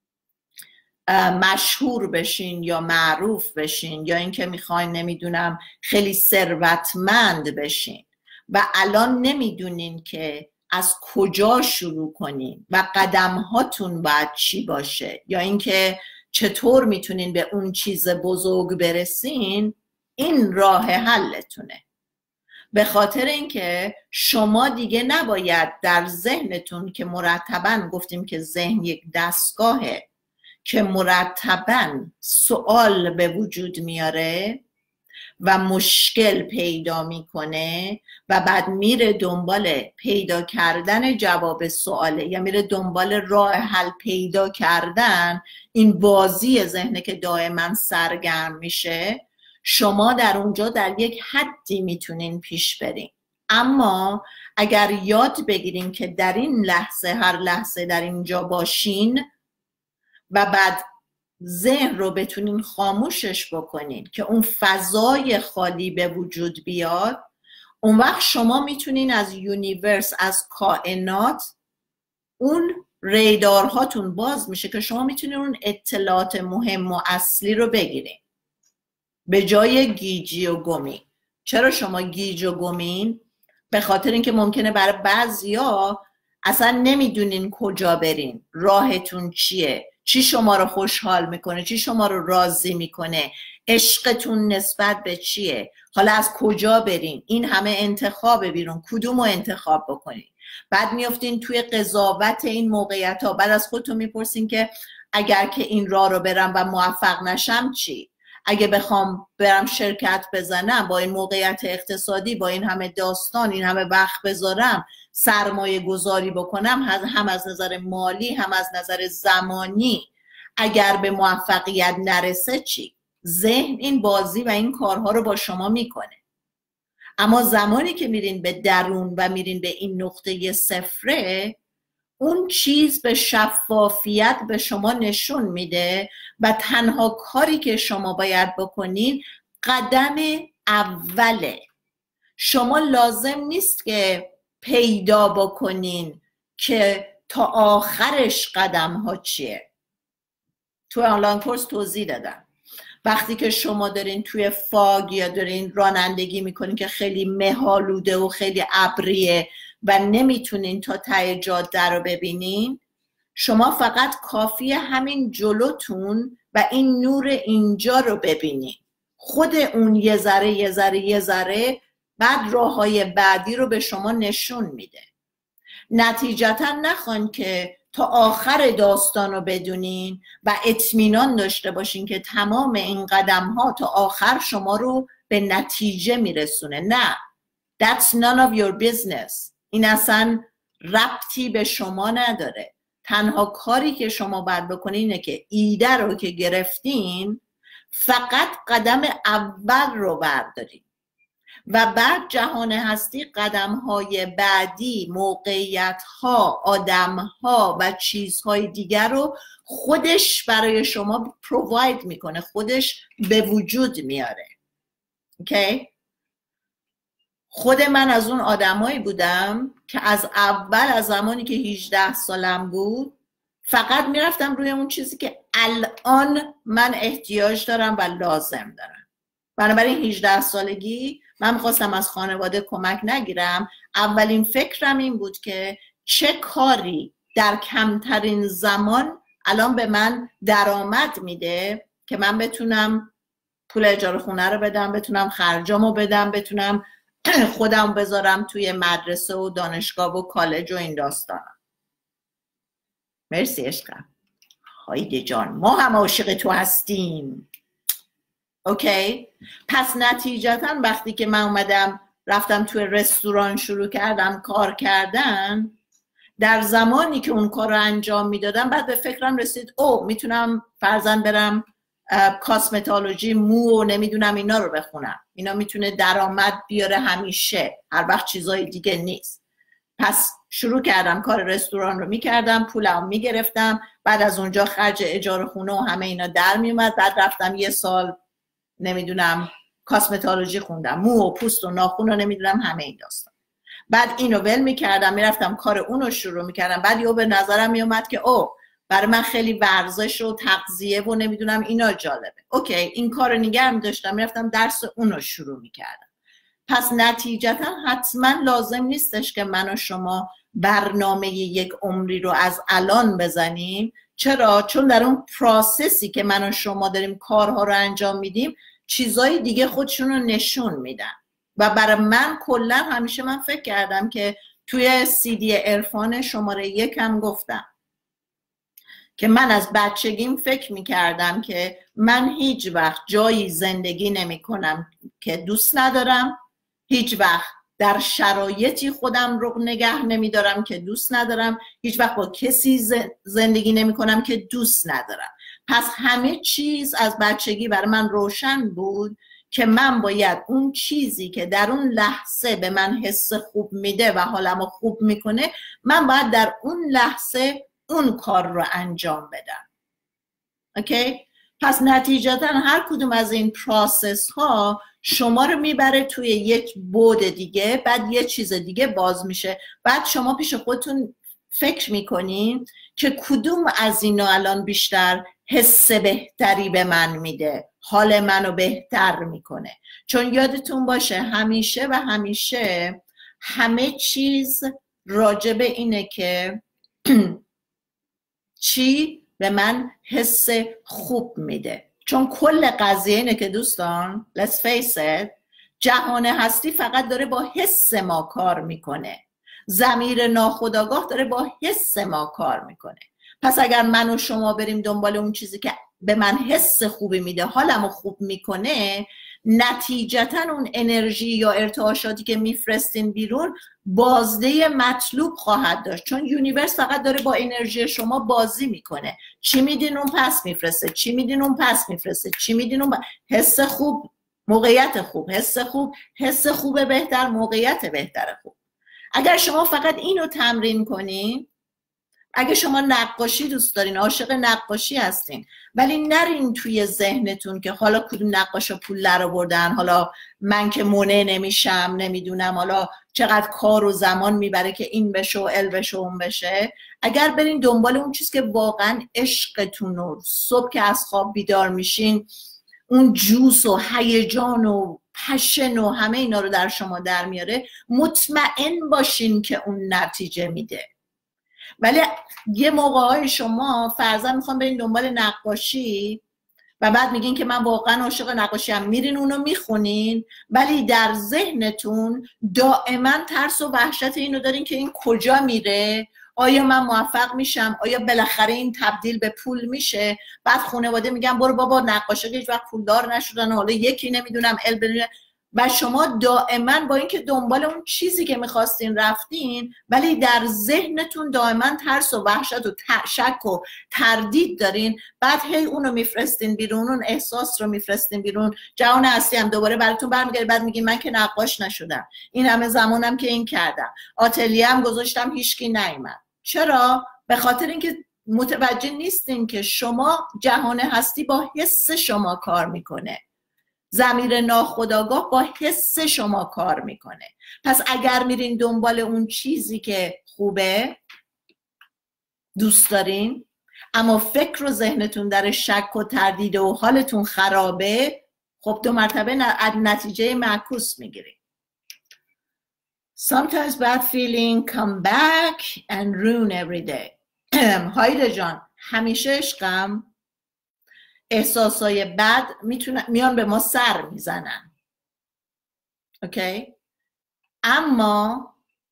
S1: مشهور بشین یا معروف بشین یا اینکه میخواین نمیدونم خیلی ثروتمند بشین و الان نمیدونین که از کجا شروع کنین و قدم هاتون باید چی باشه یا اینکه چطور میتونین به اون چیز بزرگ برسین، این راه حلتونه. به خاطر اینکه شما دیگه نباید در ذهنتون که مرتباً گفتیم که ذهن یک دستگاهه که مرتباً سوال به وجود میاره و مشکل پیدا میکنه و بعد میره دنبال پیدا کردن جواب سواله یا میره دنبال راه حل پیدا کردن، این بازی ذهنه که دائما سرگرم میشه. شما در اونجا در یک حدی میتونین پیش برین، اما اگر یاد بگیرین که در این لحظه، هر لحظه در اینجا باشین و بعد ذهن رو بتونین خاموشش بکنین که اون فضای خالی به وجود بیاد، اون وقت شما میتونین از یونیورس، از کائنات، اون ریدارهاتون باز میشه که شما میتونین اون اطلاعات مهم و اصلی رو بگیرین به جای گیجی و گمی. چرا شما گیج و گمین؟ به خاطر اینکه ممکنه برای بعضیا اصلا نمیدونین کجا برین، راهتون چیه، چی شما رو خوشحال میکنه، چی شما رو راضی میکنه، عشقتون نسبت به چیه، حالا از کجا برین. این همه انتخاب بیرون، کدوم رو انتخاب بکنین؟ بعد میافتین توی قضاوت این موقعیت ها. بعد از خودتون میپرسین که اگر که این راه رو برم و موفق نشم چی؟ اگه بخوام برم شرکت بزنم با این موقعیت اقتصادی، با این همه داستان، این همه وقت بذارم، سرمایه گذاری بکنم، هم از نظر مالی هم از نظر زمانی، اگر به موفقیت نرسه چی؟ ذهن این بازی و این کارها رو با شما میکنه. اما زمانی که میرین به درون و میرین به این نقطه صفره، اون چیز به شفافیت به شما نشون میده و تنها کاری که شما باید بکنین قدم اوله. شما لازم نیست که پیدا بکنین که تا آخرش قدم ها چیه. تو آنلاین کورس توضیح دادم وقتی که شما دارین توی فاگ یا دارین رانندگی میکنین که خیلی مه‌آلوده و خیلی ابریه و نمیتونین تا ته جاده رو ببینین، شما فقط کافیه همین جلوتون و این نور اینجا رو ببینین. خود اون یه ذره یه ذره یه ذره بعد راههای بعدی رو به شما نشون میده. نتیجتا نخوان که تا آخر داستان رو بدونین و اطمینان داشته باشین که تمام این قدم ها تا آخر شما رو به نتیجه میرسونه. نه، that's none of your business. این اصلا ربطی به شما نداره. تنها کاری که شما باید بکنین اینه که ایده رو که گرفتین فقط قدم اول رو بردارین و بعد جهان هستی قدم های بعدی، موقعیت ها، آدم ها و چیزهای دیگر رو خودش برای شما پروواید میکنه، خودش به وجود میاره. اوکی؟ خود من از اون آدمایی بودم که از اول، از زمانی که هجده سالم بود، فقط میرفتم روی اون چیزی که الان من احتیاج دارم و لازم دارم. بنابراین هجده سالگی من میخواستم از خانواده کمک نگیرم. اولین فکرم این بود که چه کاری در کمترین زمان الان به من درآمد میده که من بتونم پول اجاره خونه رو بدم، بتونم خرجامو بدم، بتونم خودم بذارم توی مدرسه و دانشگاه و کالج و این داستانا. مرسی عشقم. هایده جان، ما هم عاشق تو هستیم. اوکی؟ پس نتیجتا وقتی که من اومدم رفتم توی رستوران شروع کردم کار کردن، در زمانی که اون کار رو انجام میدادم بعد به فکرم رسید او میتونم فرضاً برم کاسمتولوژی مو و نمیدونم اینا رو بخونم. اینا میتونه درآمد بیاره همیشه، هر وقت چیزای دیگه نیست. پس شروع کردم کار رستوران رو میکردم، پولم میگرفتم، بعد از اونجا خرج اجاره خونه و همه اینا در میومد. بعد رفتم یه سال نمیدونم کاسمتولوژی خوندم، مو و پوست و ناخن و نمیدونم همه این داستان. بعد اینو ول میکردم میرفتم کار اونو شروع میکردم. بعد یهو به نظرم میومد که او برای من خیلی ورزش و تغذیه و نمیدونم اینا جالبه. اوکی، این کار رو نگه می‌داشتم، میرفتم درس اونو شروع میکردم. پس نتیجتا حتما لازم نیستش که من و شما برنامه یک عمری رو از الان بزنیم. چرا؟ چون در اون پروسسی که من و شما داریم کارها رو انجام میدیم چیزای دیگه خودشون رو نشون میدن. و برای من کلا همیشه من فکر کردم که توی سی دی عرفان شماره یکم گفتم که من از بچگیم فکر میکردم که من هیچ وقت جایی زندگی نمی کنم که دوست ندارم، هیچ وقت در شرایطی خودم رو نگه نمیدارم که دوست ندارم، هیچ وقت با کسی زندگی نمی کنم که دوست ندارم. پس همه چیز از بچگی برای من روشن بود که من باید اون چیزی که در اون لحظه به من حس خوب میده و حالمو خوب میکنه، من باید در اون لحظه اون کار رو انجام بدم. اوکی؟ پس نتیجتا هر کدوم از این پروسس ها شما رو میبره توی یک بعد دیگه، بعد یه چیز دیگه باز میشه. بعد شما پیش خودتون فکر میکنین که کدوم از اینا الان بیشتر حس بهتری به من میده، حال منو بهتر میکنه. چون یادتون باشه همیشه و همیشه همه چیز راجب اینه که چی به من حس خوب میده. چون کل قضیه اینه که دوستان let's face it، جهان هستی فقط داره با حس ما کار میکنه. ضمیر ناخودآگاه داره با حس ما کار میکنه. پس اگر من و شما بریم دنبال اون چیزی که به من حس خوبی میده، حالمو خوب میکنه، نتیجتا اون انرژی یا ارتعاشاتی که میفرستین بیرون بازده مطلوب خواهد داشت. چون یونیورس فقط داره با انرژی شما بازی میکنه. چی میدین اون پس میفرسته، چی میدین اون پس میفرسته، چی میدین اون پس. حس خوب، موقعیت خوب، حس خوب، حس خوب بهتر، موقعیت بهتر خوب. اگر شما فقط اینو تمرین کنین، اگه شما نقاشی دوست دارین، عاشق نقاشی هستین، ولی نرین توی ذهنتون که حالا کدوم نقاشا پول درآوردن، حالا من که مونه نمیشم، نمیدونم حالا چقدر کار و زمان میبره که این بشه و ال بشه و اون بشه. اگر برین دنبال اون چیز که واقعا عشقتون رو صبح که از خواب بیدار میشین اون جوس و هیجان و پشن و همه اینا رو در شما در میاره، مطمئن باشین که اون نتیجه میده. ولی یه موقعهای شما فرضاً میخوام برین دنبال نقاشی، و بعد میگین که من واقعا عاشق نقاشیم، میرین اونو میخونین ولی در ذهنتون دائما ترس و وحشت اینو دارین که این کجا میره، آیا من موفق میشم، آیا بالاخره این تبدیل به پول میشه. بعد خانواده میگن برو بابا نقاشا هیچ وقت پولدار نشدن، حالا یکی نمیدونم ال، و شما دائما با اینکه دنبال اون چیزی که میخواستین رفتین ولی در ذهنتون دائما ترس و وحشت و شک و تردید دارین. بعد هی اونو میفرستین بیرون، اون احساس رو میفرستین بیرون، جهان هستی هم دوباره براتون برمیگرده. بعد میگین من که نقاش نشدم، این همه زمانم که این کردم، آتلیه هم گذاشتم هیچکی نیومد. چرا؟ به خاطر اینکه متوجه نیستین که شما جهان هستی با حس شما کار میکنه، ضمیر ناخودآگاه با حس شما کار میکنه. پس اگر میرین دنبال اون چیزی که خوبه، دوست دارین، اما فکر و ذهنتون در شک و تردید و حالتون خرابه، خب دو مرتبه نتیجه معکوس میگیرین. Sometimes bad feeling come back and ruin every day. هایده جان، همیشه عشقم احساسای بد میتونن میان به ما سر میزنن، اوکی؟ اما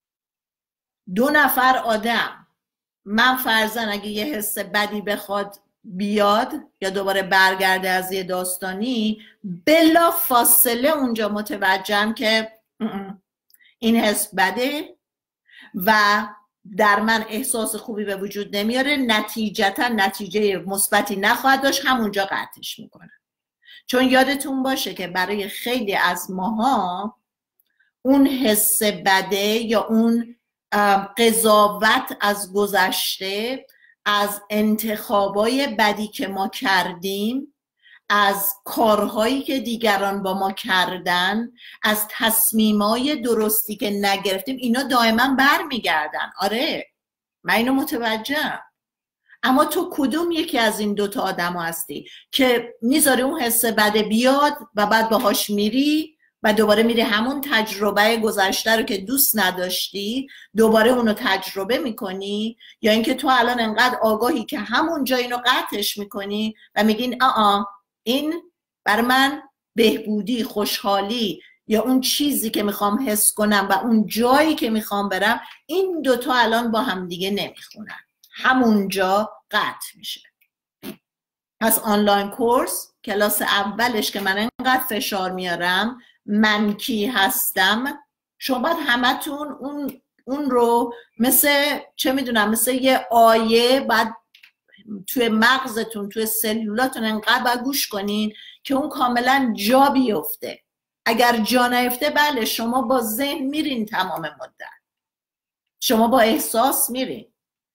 S1: دو نفر آدم، من فرضاً اگه یه حس بدی بخواد بیاد یا دوباره برگرده از یه داستانی، بلا فاصله اونجا متوجهم که این حس بده و در من احساس خوبی به وجود نمیاره، نتیجتا نتیجه مثبتی نخواهد داشت، همونجا قطعش میکنم. چون یادتون باشه که برای خیلی از ماها اون حس بده یا اون قضاوت از گذشته، از انتخابای بدی که ما کردیم، از کارهایی که دیگران با ما کردن، از تصمیمای درستی که نگرفتیم، اینا دائما برمیگردن. آره من اینو متوجهم. اما تو کدوم یکی از این دوتا آدم هستی که میذاری اون حس بده بیاد و بعد باهاش میری و دوباره میری همون تجربه گذشته رو که دوست نداشتی دوباره اونو تجربه میکنی، یا اینکه تو الان انقدر آگاهی که همونجا اینو قطعش میکنی و میگین آآ این بر من بهبودی، خوشحالی یا اون چیزی که میخوام حس کنم و اون جایی که میخوام برم، این دوتا الان با هم دیگه نمیخونن، همونجا قطع میشه. پس آنلاین کورس کلاس اولش که من انقدر فشار میارم من کی هستم، شما باید همتون اون, اون رو مثل چه میدونم مثل یه آیه بعد توی مغزتون توی سلولاتون انقدر باید گوش کنین که اون کاملا جا بیفته. اگر جا نیفته بله شما با ذهن میرین تمام مدت، شما با احساس میرین.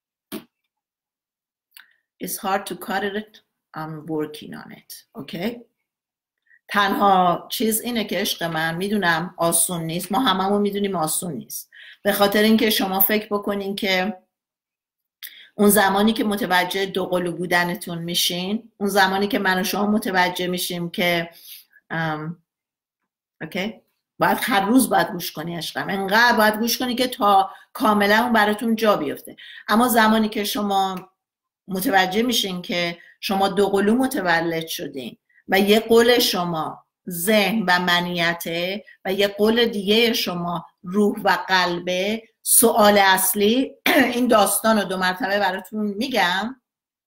S1: It's hard to cut it. I'm working on it. Okay? تنها چیز اینه که عشق من میدونم آسون نیست، ما هممون میدونیم آسون نیست، به خاطر اینکه شما فکر بکنین که اون زمانی که متوجه دوقلو بودنتون میشین، اون زمانی که من و شما متوجه میشیم که ام، اوکی باید هر روز باید گوش کنی عشقم، انقدر باید گوش کنی که تا کاملا اون براتون جا بیفته. اما زمانی که شما متوجه میشین که شما دوقلو متولد شدین و یه قول شما ذهن و منیته و یه قول دیگه شما روح و قلبه، سوال اصلی این داستان رو دو مرتبه براتون میگم،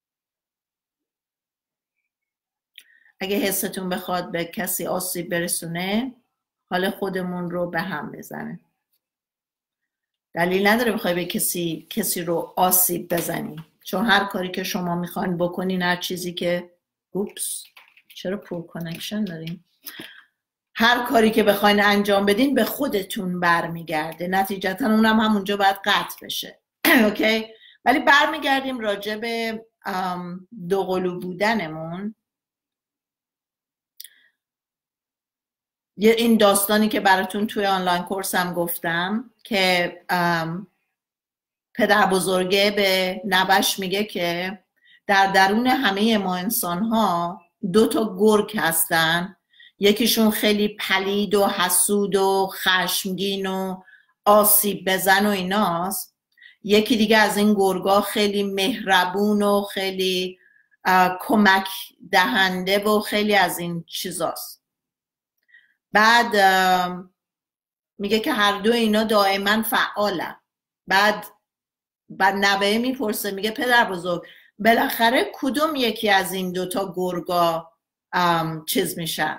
S1: اگه حستون بخواد به کسی آسیب برسونه حال خودمون رو به هم بزنه. دلیل نداره بخوای به کسی کسی رو آسیب بزنی، چون هر کاری که شما میخواین بکنین، هر چیزی که اوپس چرا پور کانکشن داریم، هر کاری که بخواین انجام بدین به خودتون برمیگرده، نتیجتا اونم همونجا باید قطع بشه. اوکی؟ ولی برمیگردیم راجع به دوقلو بودنمون. این داستانی که براتون توی آنلاین کورسم گفتم که پدر بزرگه به نوش میگه که در درون همه ما انسان ها دو تا گرگ هستن، یکیشون خیلی پلید و حسود و خشمگین و آسیب بزن و ایناست، یکی دیگه از این گرگا خیلی مهربون و خیلی کمک دهنده و خیلی از این چیزاست. بعد میگه که هر دو اینا دائما فعالن. بعد بعد نوه میپرسه، میگه پدر بزرگ بالاخره کدوم یکی از این دوتا گرگا چیز میشن؟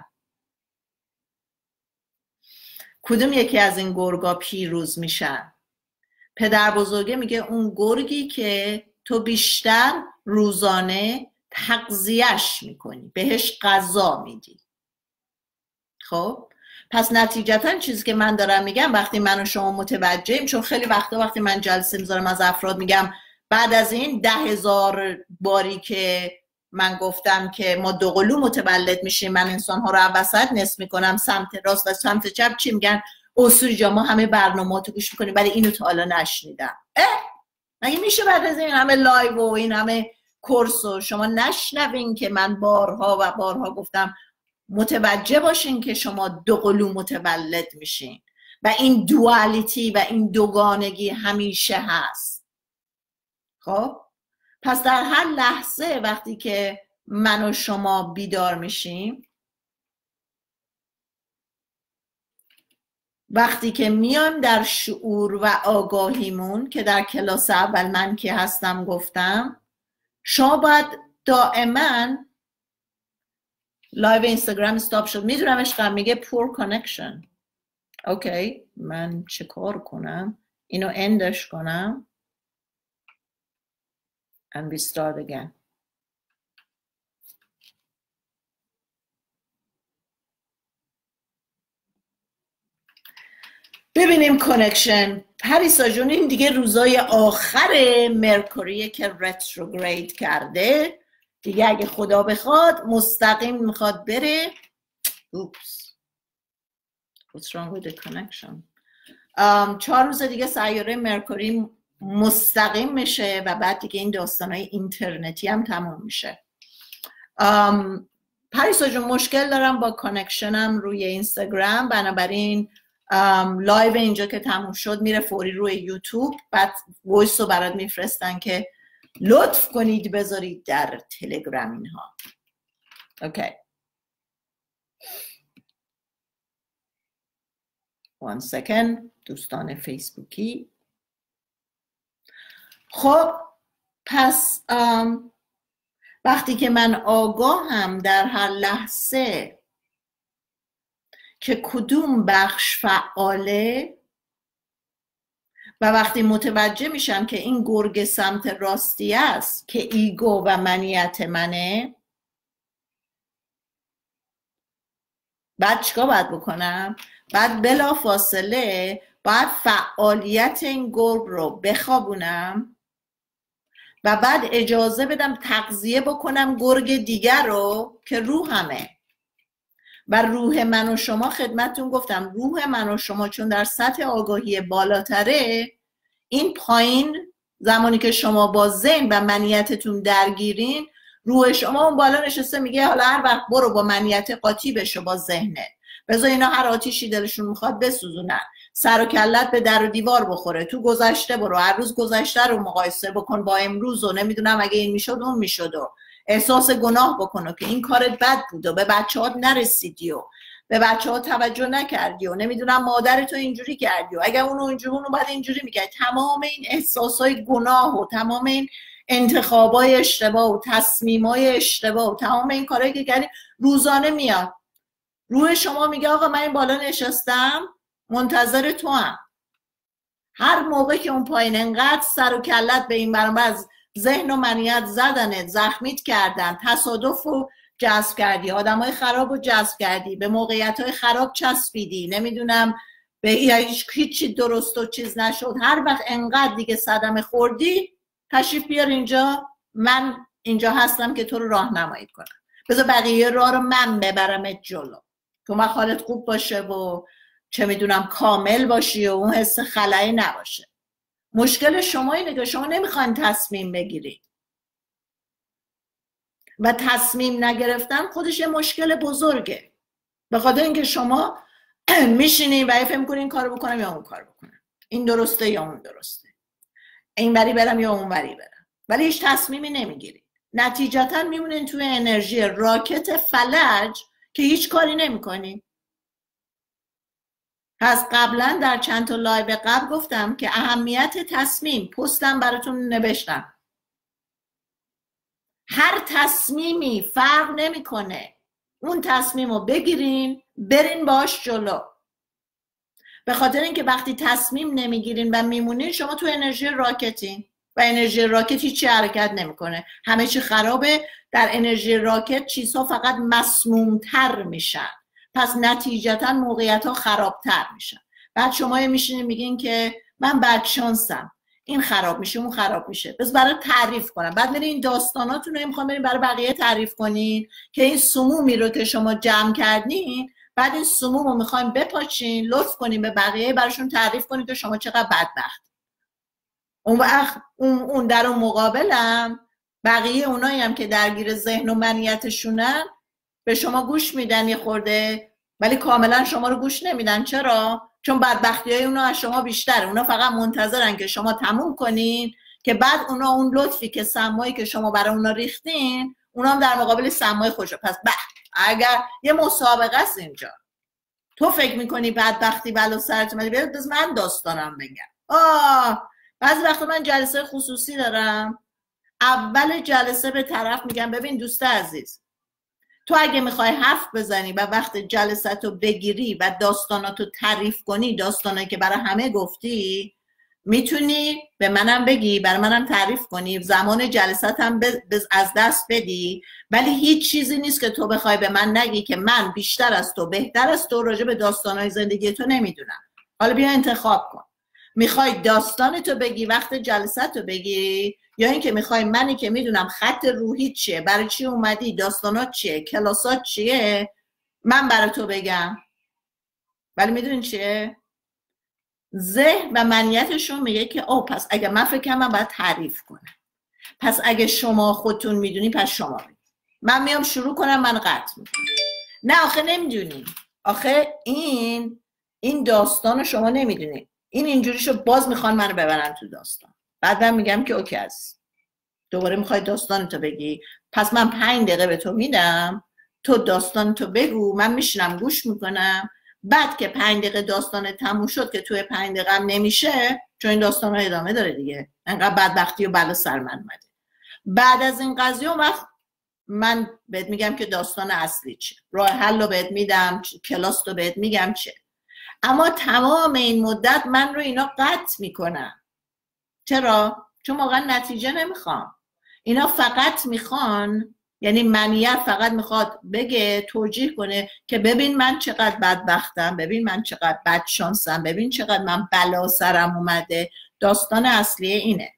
S1: کدوم یکی از این گرگا پیروز میشن؟ پدر بزرگه میگه اون گرگی که تو بیشتر روزانه تغذیه‌اش میکنی، بهش غذا میدی. خب پس نتیجتا چیزی که من دارم میگم وقتی من و شما متوجهیم، چون خیلی وقتا وقتی من جلسه میذارم از افراد میگم بعد از این ده هزار باری که من گفتم که ما دوقلو متولد میشیم، من انسان ها رو وسط نصف میکنم سمت راست و سمت چپ، چی میگن؟ اصولی جا ما همه برنامه‌اتو گوش میکنیم ولی اینو تا حالا نشنیدم. اه مگه میشه بعد از این همه لایو و این همه کورس و شما نشنوین که من بارها و بارها گفتم متوجه باشین که شما دوقلو متولد میشین و این دوالیتی و این دوگانگی همیشه هست. خب پس در هر لحظه وقتی که من و شما بیدار میشیم، وقتی که میایم در شعور و آگاهیمون که در کلاس اول من که هستم گفتم، شما باید دائما لایو اینستاگرام استاپ شد. میدونم عشقم میگه پور کانکشن. اوکی من چه کار کنم؟ اینو اندش کنم and we start again. ببینیم کانکشن. پریسا جون این دیگه روزای آخر مرکوریه که رتروگرید کرده دیگه، اگه خدا بخواد مستقیم میخواد بره. Oops. What's wrong with the connection? um, چهار روز دیگه سیاره مرکوری مستقیم میشه و بعد دیگه این داستانهای اینترنتی هم تموم میشه. um, پریسا جون مشکل دارم با کانکشنم روی اینستاگرام، بنابراین um, لایو اینجا که تموم شد میره فوری روی یوتیوب، بعد وایس رو برات میفرستن که لطف کنید بذارید در تلگرام اینها. اوکی one second دوستان فیسبوکی. خب پس um, وقتی که من آگاهم در هر لحظه که کدوم بخش فعاله و وقتی متوجه میشم که این گرگ سمت راستی است که ایگو و منیت منه، بعد چیکار باید بکنم؟ بعد بلا فاصله باید فعالیت این گرگ رو بخوابونم و بعد اجازه بدم تغذیه بکنم گرگ دیگر رو که روحمه. و روح من و شما خدمتتون گفتم روح من و شما چون در سطح آگاهی بالاتره، این پایین زمانی که شما با ذهن و منیتتون درگیرین، روح شما اون بالا نشسته میگه حالا هر وقت برو با منیت قاطی بشو با ذهنت، بذار اینا هر آتیشی دلشون میخواد بسوزونن، سر و کلت به در و دیوار بخوره، تو گذشته برو، هر روز گذشته رو مقایسه بکن با امروز و نمیدونم اگه این میشد اون میشد و احساس گناه بکنو که این کارت بد بود و به بچه هات نرسیدی و به بچه ها توجه نکردی و نمیدونم مادرتو اینجوری کردی و اگر اونو اینجوری اونو باید اینجوری میکرد. تمام این احساسای گناه و تمام این انتخابای اشتباه و تصمیمای اشتباه و تمام این کارهایی که کردی روزانه میاد. روح شما میگه آقا من این بالا نشستم منتظر تو هم. هر موقع که اون پایین انقدر سر و کلت به این برنامه از ذهن و منیت زدنت، زخمیت کردن، تصادف رو جذب کردی، آدم های خراب رو جذب کردی، به موقعیت های خراب چسبیدی، نمیدونم به هیچی درست و چیز نشد، هر وقت انقدر دیگه صدمه خوردی تشریف بیار اینجا، من اینجا هستم که تو رو راهنمایی کنم. بذار بقیه راه رو من ببرمت جلو، تو من حالت خوب باشه و چه میدونم کامل باشی و اون حس خلایی نباشه. مشکل شما اینه که شما نمیخواین تصمیم بگیری و تصمیم نگرفتن خودش یه مشکل بزرگه، به خاطر اینکه شما میشینین و فکر می‌کنین این کارو بکنم یا اون کارو بکنم، این درسته یا اون درسته، این وری برم یا اون وری برم، ولی هیچ تصمیمی نمیگیری. نتیجتا میمونین توی انرژی راکت فلج که هیچ کاری نمیکنین. پس قبلا در چند تا لایو قبل گفتم که اهمیت تصمیم، پستم براتون نوشتم، هر تصمیمی فرق نمیکنه، اون تصمیم رو بگیرین برین باش جلو. به خاطر اینکه وقتی تصمیم نمیگیرین و میمونین شما تو انرژی راکتین و انرژی راکت هیچی حرکت نمیکنه، همه چی خرابه. در انرژی راکت چیزها فقط مسمومتر میشن، پس نتیجتا موقعیت ها خرابتر میشن. بعد شما میشینین میگین که من بدشانسم، این خراب میشه اون خراب میشه. بس برای تعریف کنم، بعد برین این داستاناتون رو نمیخوام برین برای بقیه تعریف کنین که این سمومی رو که شما جمع کردین، بعد این سموم رو میخوایم بپاچین، لطف کنین به بقیه براشون تعریف کنین که شما چقدر بدبخت. اون وقت اون, اون در اون مقابلم بقیه اونایی هم که درگیر ذهن و منیتشونن به شما گوش میدن یه خورده، ولی کاملا شما رو گوش نمیدن. چرا؟ چون بدبختی های اونا از شما بیشتره. اونا فقط منتظرن که شما تموم کنین که بعد اونا اون لطفی که سمایی که شما برای اونا ریختین اونا هم در مقابل سمای خوشه. پس به اگر یه مسابقه است اینجا، تو فکر میکنی بدبختی بلا سرت اومده، بیاد بز من داستانم بگم. آه بعضی وقتا من جلسه خصوصی دارم، اول جلسه به طرف میگم ببین دوست عزیز، تو اگه میخوای حرف بزنی و وقت جلساتو بگیری و داستاناتو تعریف کنی، داستانایی که برای همه گفتی، میتونی به منم بگی، برای منم تعریف کنی، زمان جلسات هم از دست بدی، ولی هیچ چیزی نیست که تو بخوای به من نگی که من بیشتر از تو، بهتر از تو راجع به داستانهای زندگی تو نمیدونم. حالا بیا انتخاب کن، میخوای داستانتو بگی وقت جلساتو بگی، یا اینکه میخوای منی که میدونم خط روحی چیه، برای چی اومدی، داستانات چیه، کلاسات چیه، من برای تو بگم. ولی میدونی چیه؟ ذهن و منیتشون میگه که او پس اگه من فکر کنم من باید تعریف کنم، پس اگه شما خودتون میدونی پس شما بگید. من میام شروع کنم من قطع میکنم. نه آخه نمیدونی، آخه این این داستان شما نمیدونی، این اینجوریشو باز میخوان منو ببرن تو داستان. بعد من میگم که اوکی است، دوباره میخوای داستان تو بگی، پس من پنج دقیقه به تو میدم، تو داستان تو بگو، من میشینم گوش میکنم. بعد که پنج دقیقه داستان تموم شد که توی پنج دقیقه هم نمیشه، چون این داستان ها ادامه داره دیگه، انقدر بدبختی و بلا سر من اومده. بعد از این قضیه اون وقت من بهت میگم که داستان اصلی چه، راه حل رو بهت میدم، کلاس رو بهت میگم چه. اما تمام این مدت من رو اینا قطع میکنم. چرا؟ چون واقعا نتیجه نمیخوام. اینا فقط میخوان، یعنی منیت فقط میخواد بگه، توجیه کنه که ببین من چقدر بدبختم، ببین من چقدر بدشانسم، ببین چقدر من بلا سرم اومده. داستان اصلی اینه.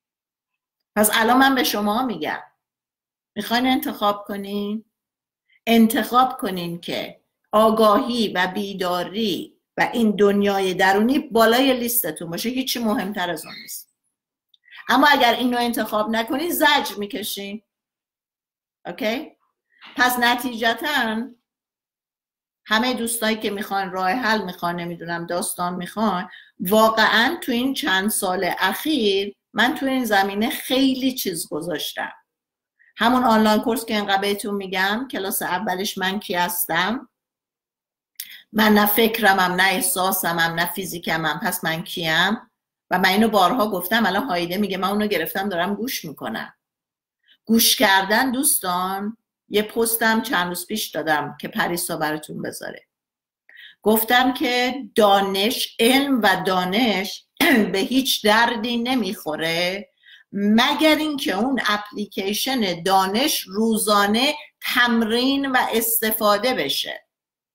S1: پس الان من به شما میگم میخواین انتخاب کنین، انتخاب کنین که آگاهی و بیداری و این دنیای درونی بالای لیستتون باشه، هیچی مهمتر از اون نیست. اما اگر اینو انتخاب نکنین زجر میکشین. اوکی؟ پس نتیجتا همه دوستایی که میخوان راه حل میخوان، نمیدونم داستان میخوان، واقعا تو این چند سال اخیر من تو این زمینه خیلی چیز گذاشتم. همون آنلاین کورس که انقدر بهتون میگم، کلاس اولش من کی هستم، من نه فکرمم، نه احساسمم، نه فیزیکمم، پس من کیم؟ و من اینو بارها گفتم، الان هایده میگه من اونو گرفتم دارم گوش میکنم. گوش کردن دوستان، یه پستم چند روز پیش دادم که پریسا براتون بذاره. گفتم که دانش، علم و دانش به هیچ دردی نمیخوره مگر اینکه اون اپلیکیشن دانش روزانه تمرین و استفاده بشه.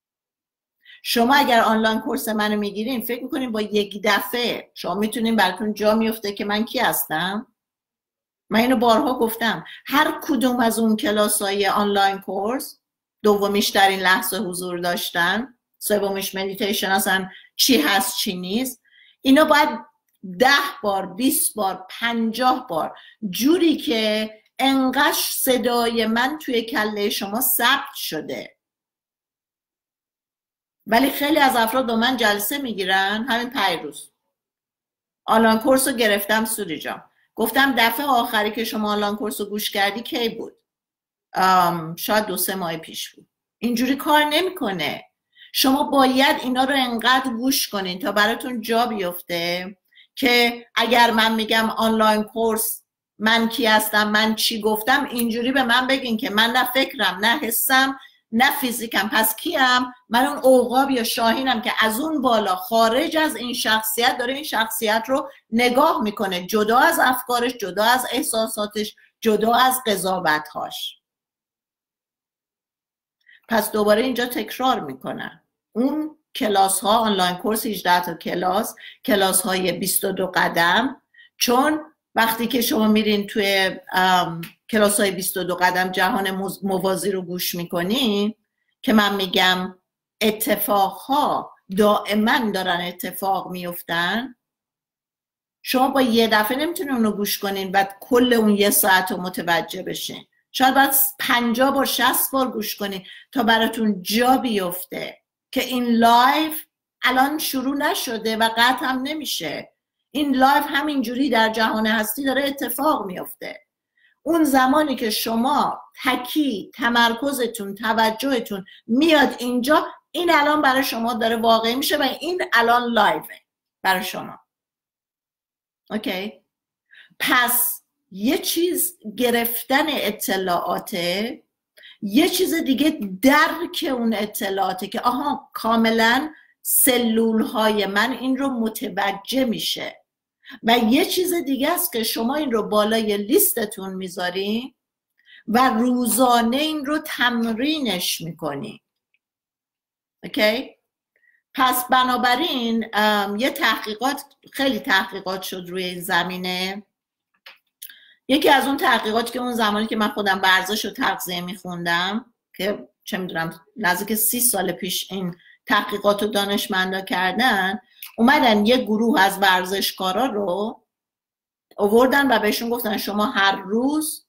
S1: شما اگر آنلاین کورس منو میگیرین فکر میکنین با یک دفعه شما میتونین براتون جا میفته که من کی هستم؟ من اینو بارها گفتم، هر کدوم از اون کلاس های آنلاین کورس، دومیش در این لحظه حضور داشتن، سومیش مدیتیشن اصلا چی هست چی نیست، اینا باید ده بار، بیست بار، پنجاه بار، جوری که انقدر صدای من توی کله شما ثبت شده. ولی خیلی از افراد با من جلسه میگیرن همین پنج روز. آنلاین کورس رو گرفتم سوری جان، گفتم دفعه آخری که شما آنلاین کورس رو گوش کردی کی بود؟ شاید دو سه ماه پیش بود. اینجوری کار نمیکنه. شما باید اینا رو انقدر گوش کنین تا براتون جا بیفته که اگر من میگم آنلاین کورس من کی هستم، من چی گفتم، اینجوری به من بگین که من نه فکرم نه حسم نه فیزیکم، پس کیم؟ من اون عقاب یا شاهینم که از اون بالا خارج از این شخصیت داره این شخصیت رو نگاه میکنه، جدا از افکارش، جدا از احساساتش، جدا از قضاوت‌هاش. پس دوباره اینجا تکرار میکنن اون کلاس ها، آنلاین کورس هجده تا کلاس، کلاس های بیست و دو قدم، چون وقتی که شما میرین توی کلاس های بیست و دو قدم جهان موازی رو گوش میکنین که من میگم اتفاقها دائما دارن اتفاق میفتن، شما با یه دفعه نمیتونین اونو گوش کنین و کل اون یه ساعت رو متوجه بشین. شاید باید پنجاه بار شصت بار گوش کنین تا براتون جا بیفته که این لایف الان شروع نشده و قطع هم نمیشه. این لایف همینجوری در جهان هستی داره اتفاق میفته. اون زمانی که شما تکی تمرکزتون توجهتون میاد اینجا، این الان برای شما داره واقع میشه و این الان لایفه برای شما. اوکی؟ پس یه چیز گرفتن اطلاعاته، یه چیز دیگه درک اون اطلاعاته که آها کاملا سلول های من این رو متوجه میشه، و یه چیز دیگه است که شما این رو بالای لیستتون میذاری و روزانه این رو تمرینش میکنی. اوکی؟ پس بنابراین یه تحقیقات، خیلی تحقیقات شد روی این زمینه. یکی از اون تحقیقاتی که اون زمانی که من خودم ورزش و تغذیه میخوندم که چه میدونم نزدیک سی سال پیش این تحقیقات رو دانشمندا کردن، اومدن یه گروه از ورزشکارا رو آوردن و بهشون گفتن شما هر روز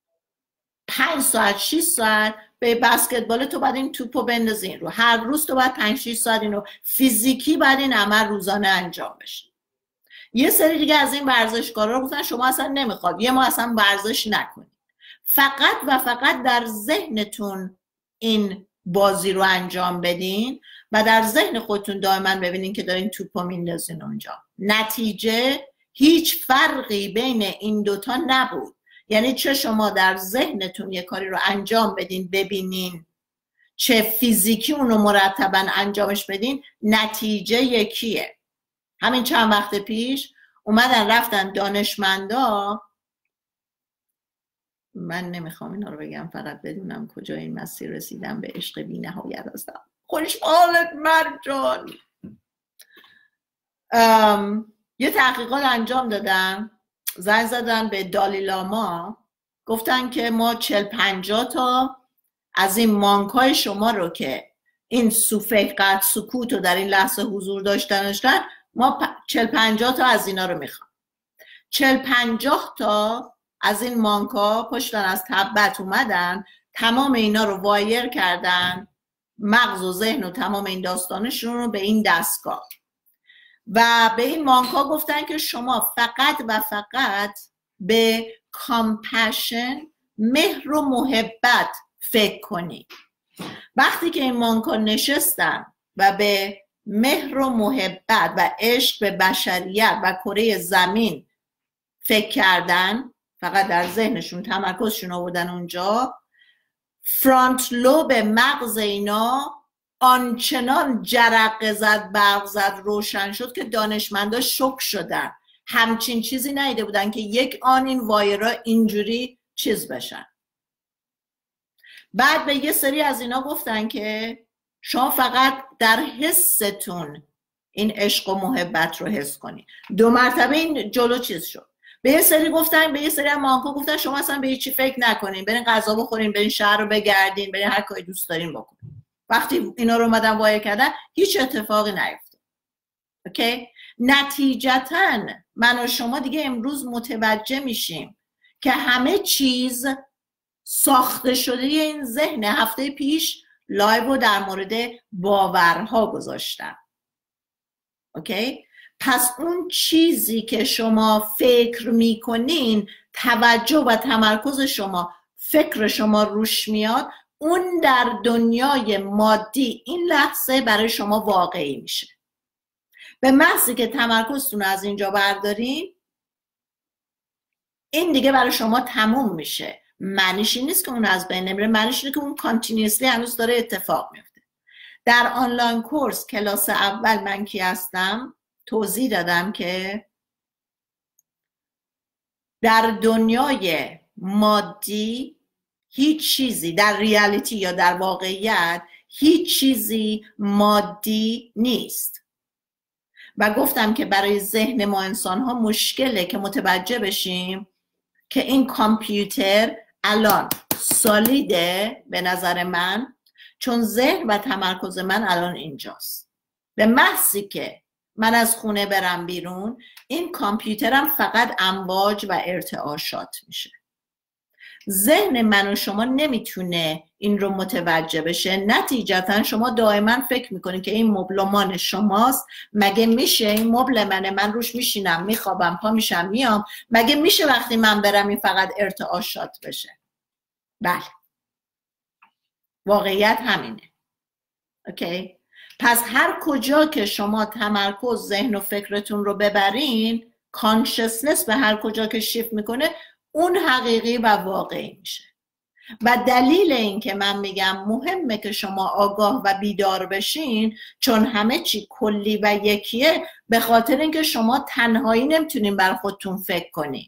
S1: پنج ساعت شش ساعت به بسکتبال تو باید این توپو بندازین رو، هر روز تو باید پنج شش ساعت اینو فیزیکی باید این عمل روزانه انجام بشه. یه سری دیگه از این ورزشکارا رو گفتن شما اصلا نمیخواد یه ما اصلا ورزش نکنید، فقط و فقط در ذهنتون این بازی رو انجام بدین و در ذهن خودتون دائما ببینین که دارین توپو میندازین اونجا. نتیجه هیچ فرقی بین این دوتا نبود. یعنی چه شما در ذهنتون یه کاری رو انجام بدین ببینین، چه فیزیکی اون رو مرتبا انجامش بدین، نتیجه یکیه. همین چند وقت پیش اومدن رفتن دانشمندا، من نمیخوام اینا رو بگم فقط بدونم کجا این مسیر رسیدم به عشق بی نهایت هستم. خوشحالت مرجان. یه تحقیقات انجام دادن، زنگ زدن به دالی لاما، گفتن که ما چل پنجاه تا از این مانکای شما رو که این سوفقت سکوت رو در این لحظه حضور داشتن داشتن ما چل پنجاه تا از اینا رو میخوام. چل پنجاه تا از این مانکا پشتن از تبت اومدن، تمام اینا رو وایر کردن، مغز و ذهن و تمام این داستانشون رو به این دستگاه، و به این مانکا گفتن که شما فقط و فقط به کامپشن، مهر و محبت فکر کنید. وقتی که این مانکا نشستن و به مهر و محبت و عشق به بشریت و کره زمین فکر کردن، فقط در ذهنشون تمرکزشون آوردن اونجا، فرانت لوب مغز اینا آنچنان جرقه زد، برق زد، روشن شد که دانشمندا شوک شدن. همچین چیزی ندیده بودن که یک آن این وایرها اینجوری چیز بشن. بعد به یه سری از اینا گفتن که شما فقط در حستون این عشق و محبت رو حس کنی. دو مرتبه این جلو چیز شد. به یه سری گفتن، به یه سری مانکا گفتن شما اصلا به هیچی فکر نکنین، برین غذا بخورین، برین شهر رو بگردین، برین هر کاری دوست دارین بکنین. وقتی اینا رو اومدن وایر کردن هیچ اتفاقی نیفتاد. اوکی؟ نتیجتاً من و شما دیگه امروز متوجه میشیم که همه چیز ساخته شده این ذهن. هفته پیش لایو رو در مورد باورها گذاشتم. اوکی؟ پس اون چیزی که شما فکر میکنین، توجه و تمرکز شما، فکر شما روش میاد، اون در دنیای مادی این لحظه برای شما واقعی میشه. به محضی که تمرکزتون از اینجا بردارین، این دیگه برای شما تموم میشه. معنیش این نیست که اون از بین نمیره، معنیش اینه که اون کانتینیوسلی هنوز داره اتفاق میفته. در آنلاین کورس کلاس اول من کی هستم توضیح دادم که در دنیای مادی هیچ چیزی، در ریالیتی یا در واقعیت هیچ چیزی مادی نیست و گفتم که برای ذهن ما انسان ها مشکله که متوجه بشیم که این کامپیوتر الان سالیده به نظر من، چون ذهن و تمرکز من الان اینجاست. به محضی که من از خونه برم بیرون، این کامپیوترم فقط امواج و ارتعاشات میشه. ذهن من و شما نمیتونه این رو متوجه بشه. نتیجتا شما دائما فکر میکنید که این مبل مال شماست. مگه میشه این مبل منه، من روش میشینم میخوابم پا میشم میام، مگه میشه وقتی من برم این فقط ارتعاشات بشه؟ بله، واقعیت همینه. اوکی؟ پس هر کجا که شما تمرکز ذهن و فکرتون رو ببرین، کانشسنس به هر کجا که شیفت میکنه، اون حقیقی و واقعی میشه. و دلیل این که من میگم مهمه که شما آگاه و بیدار بشین، چون همه چی کلی و یکیه، به خاطر اینکه شما تنهایی نمیتونین بر خودتون فکر کنین.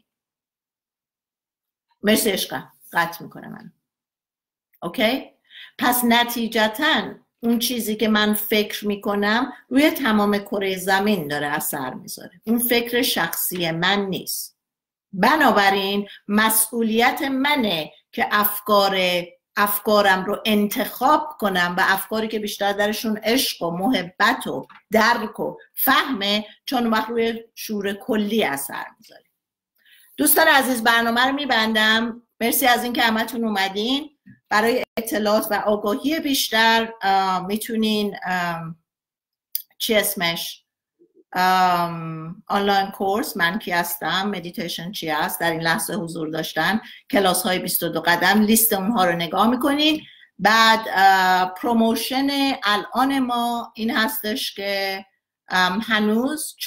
S1: مرسی عشقم، قطع میکنه من. اوکی؟ پس نتیجتاً اون چیزی که من فکر میکنم روی تمام کره زمین داره اثر میذاره. اون فکر شخصی من نیست. بنابراین مسئولیت منه که افکار افکارم رو انتخاب کنم و افکاری که بیشتر درشون عشق و محبت و درک و فهمه، چون وقت روی شعور کلی اثر میذاره. دوستان عزیز، برنامه رو میبندم. مرسی از اینکه همتون اومدین. برای اطلاعات و آگاهی بیشتر میتونین چی اسمش آنلاین کورس من کی هستم، مدیتیشن چی هست، در این لحظه حضور داشتن، کلاس های بیست و دو قدم، لیست اونها رو نگاه میکنین. بعد پروموشن الان ما این هستش که هنوز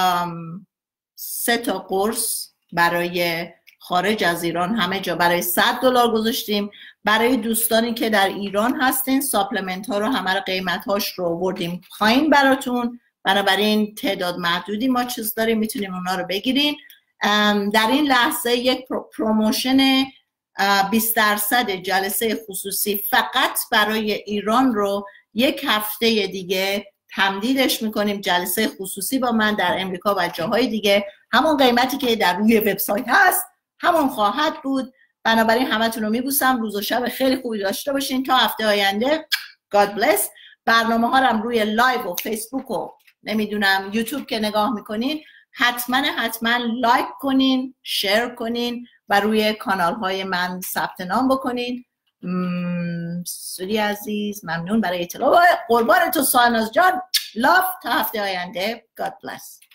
S1: سه تا قرص برای خارج از ایران همه جا برای صد دلار گذاشتیم. برای دوستانی که در ایران هستین ساپلمنت ها رو همه رو قیمت هاش رو آوردیم پایین براتون. بنابراین تعداد محدودی ما چیز داریم، میتونیم اونا رو بگیرین. در این لحظه یک پروموشن بیست درصد جلسه خصوصی فقط برای ایران رو یک هفته دیگه تمدیدش میکنیم. جلسه خصوصی با من در امریکا و جاهای دیگه، همون قیمتی که در روی وبسایت هست همون خواهد بود. بنابراین همتون رو میبوسم. روز و شب خیلی خوبی داشته باشین تا هفته آینده. God bless. برنامه ها رو روی لایو و فیسبوک و نمیدونم یوتیوب که نگاه میکنین، حتما حتما لایک کنین، شیر کنین و روی کانال های من ثبت نام بکنین. سوری عزیز ممنون برای اطلاع. قربان تو ساناز جان. لاف تا هفته آینده. God bless.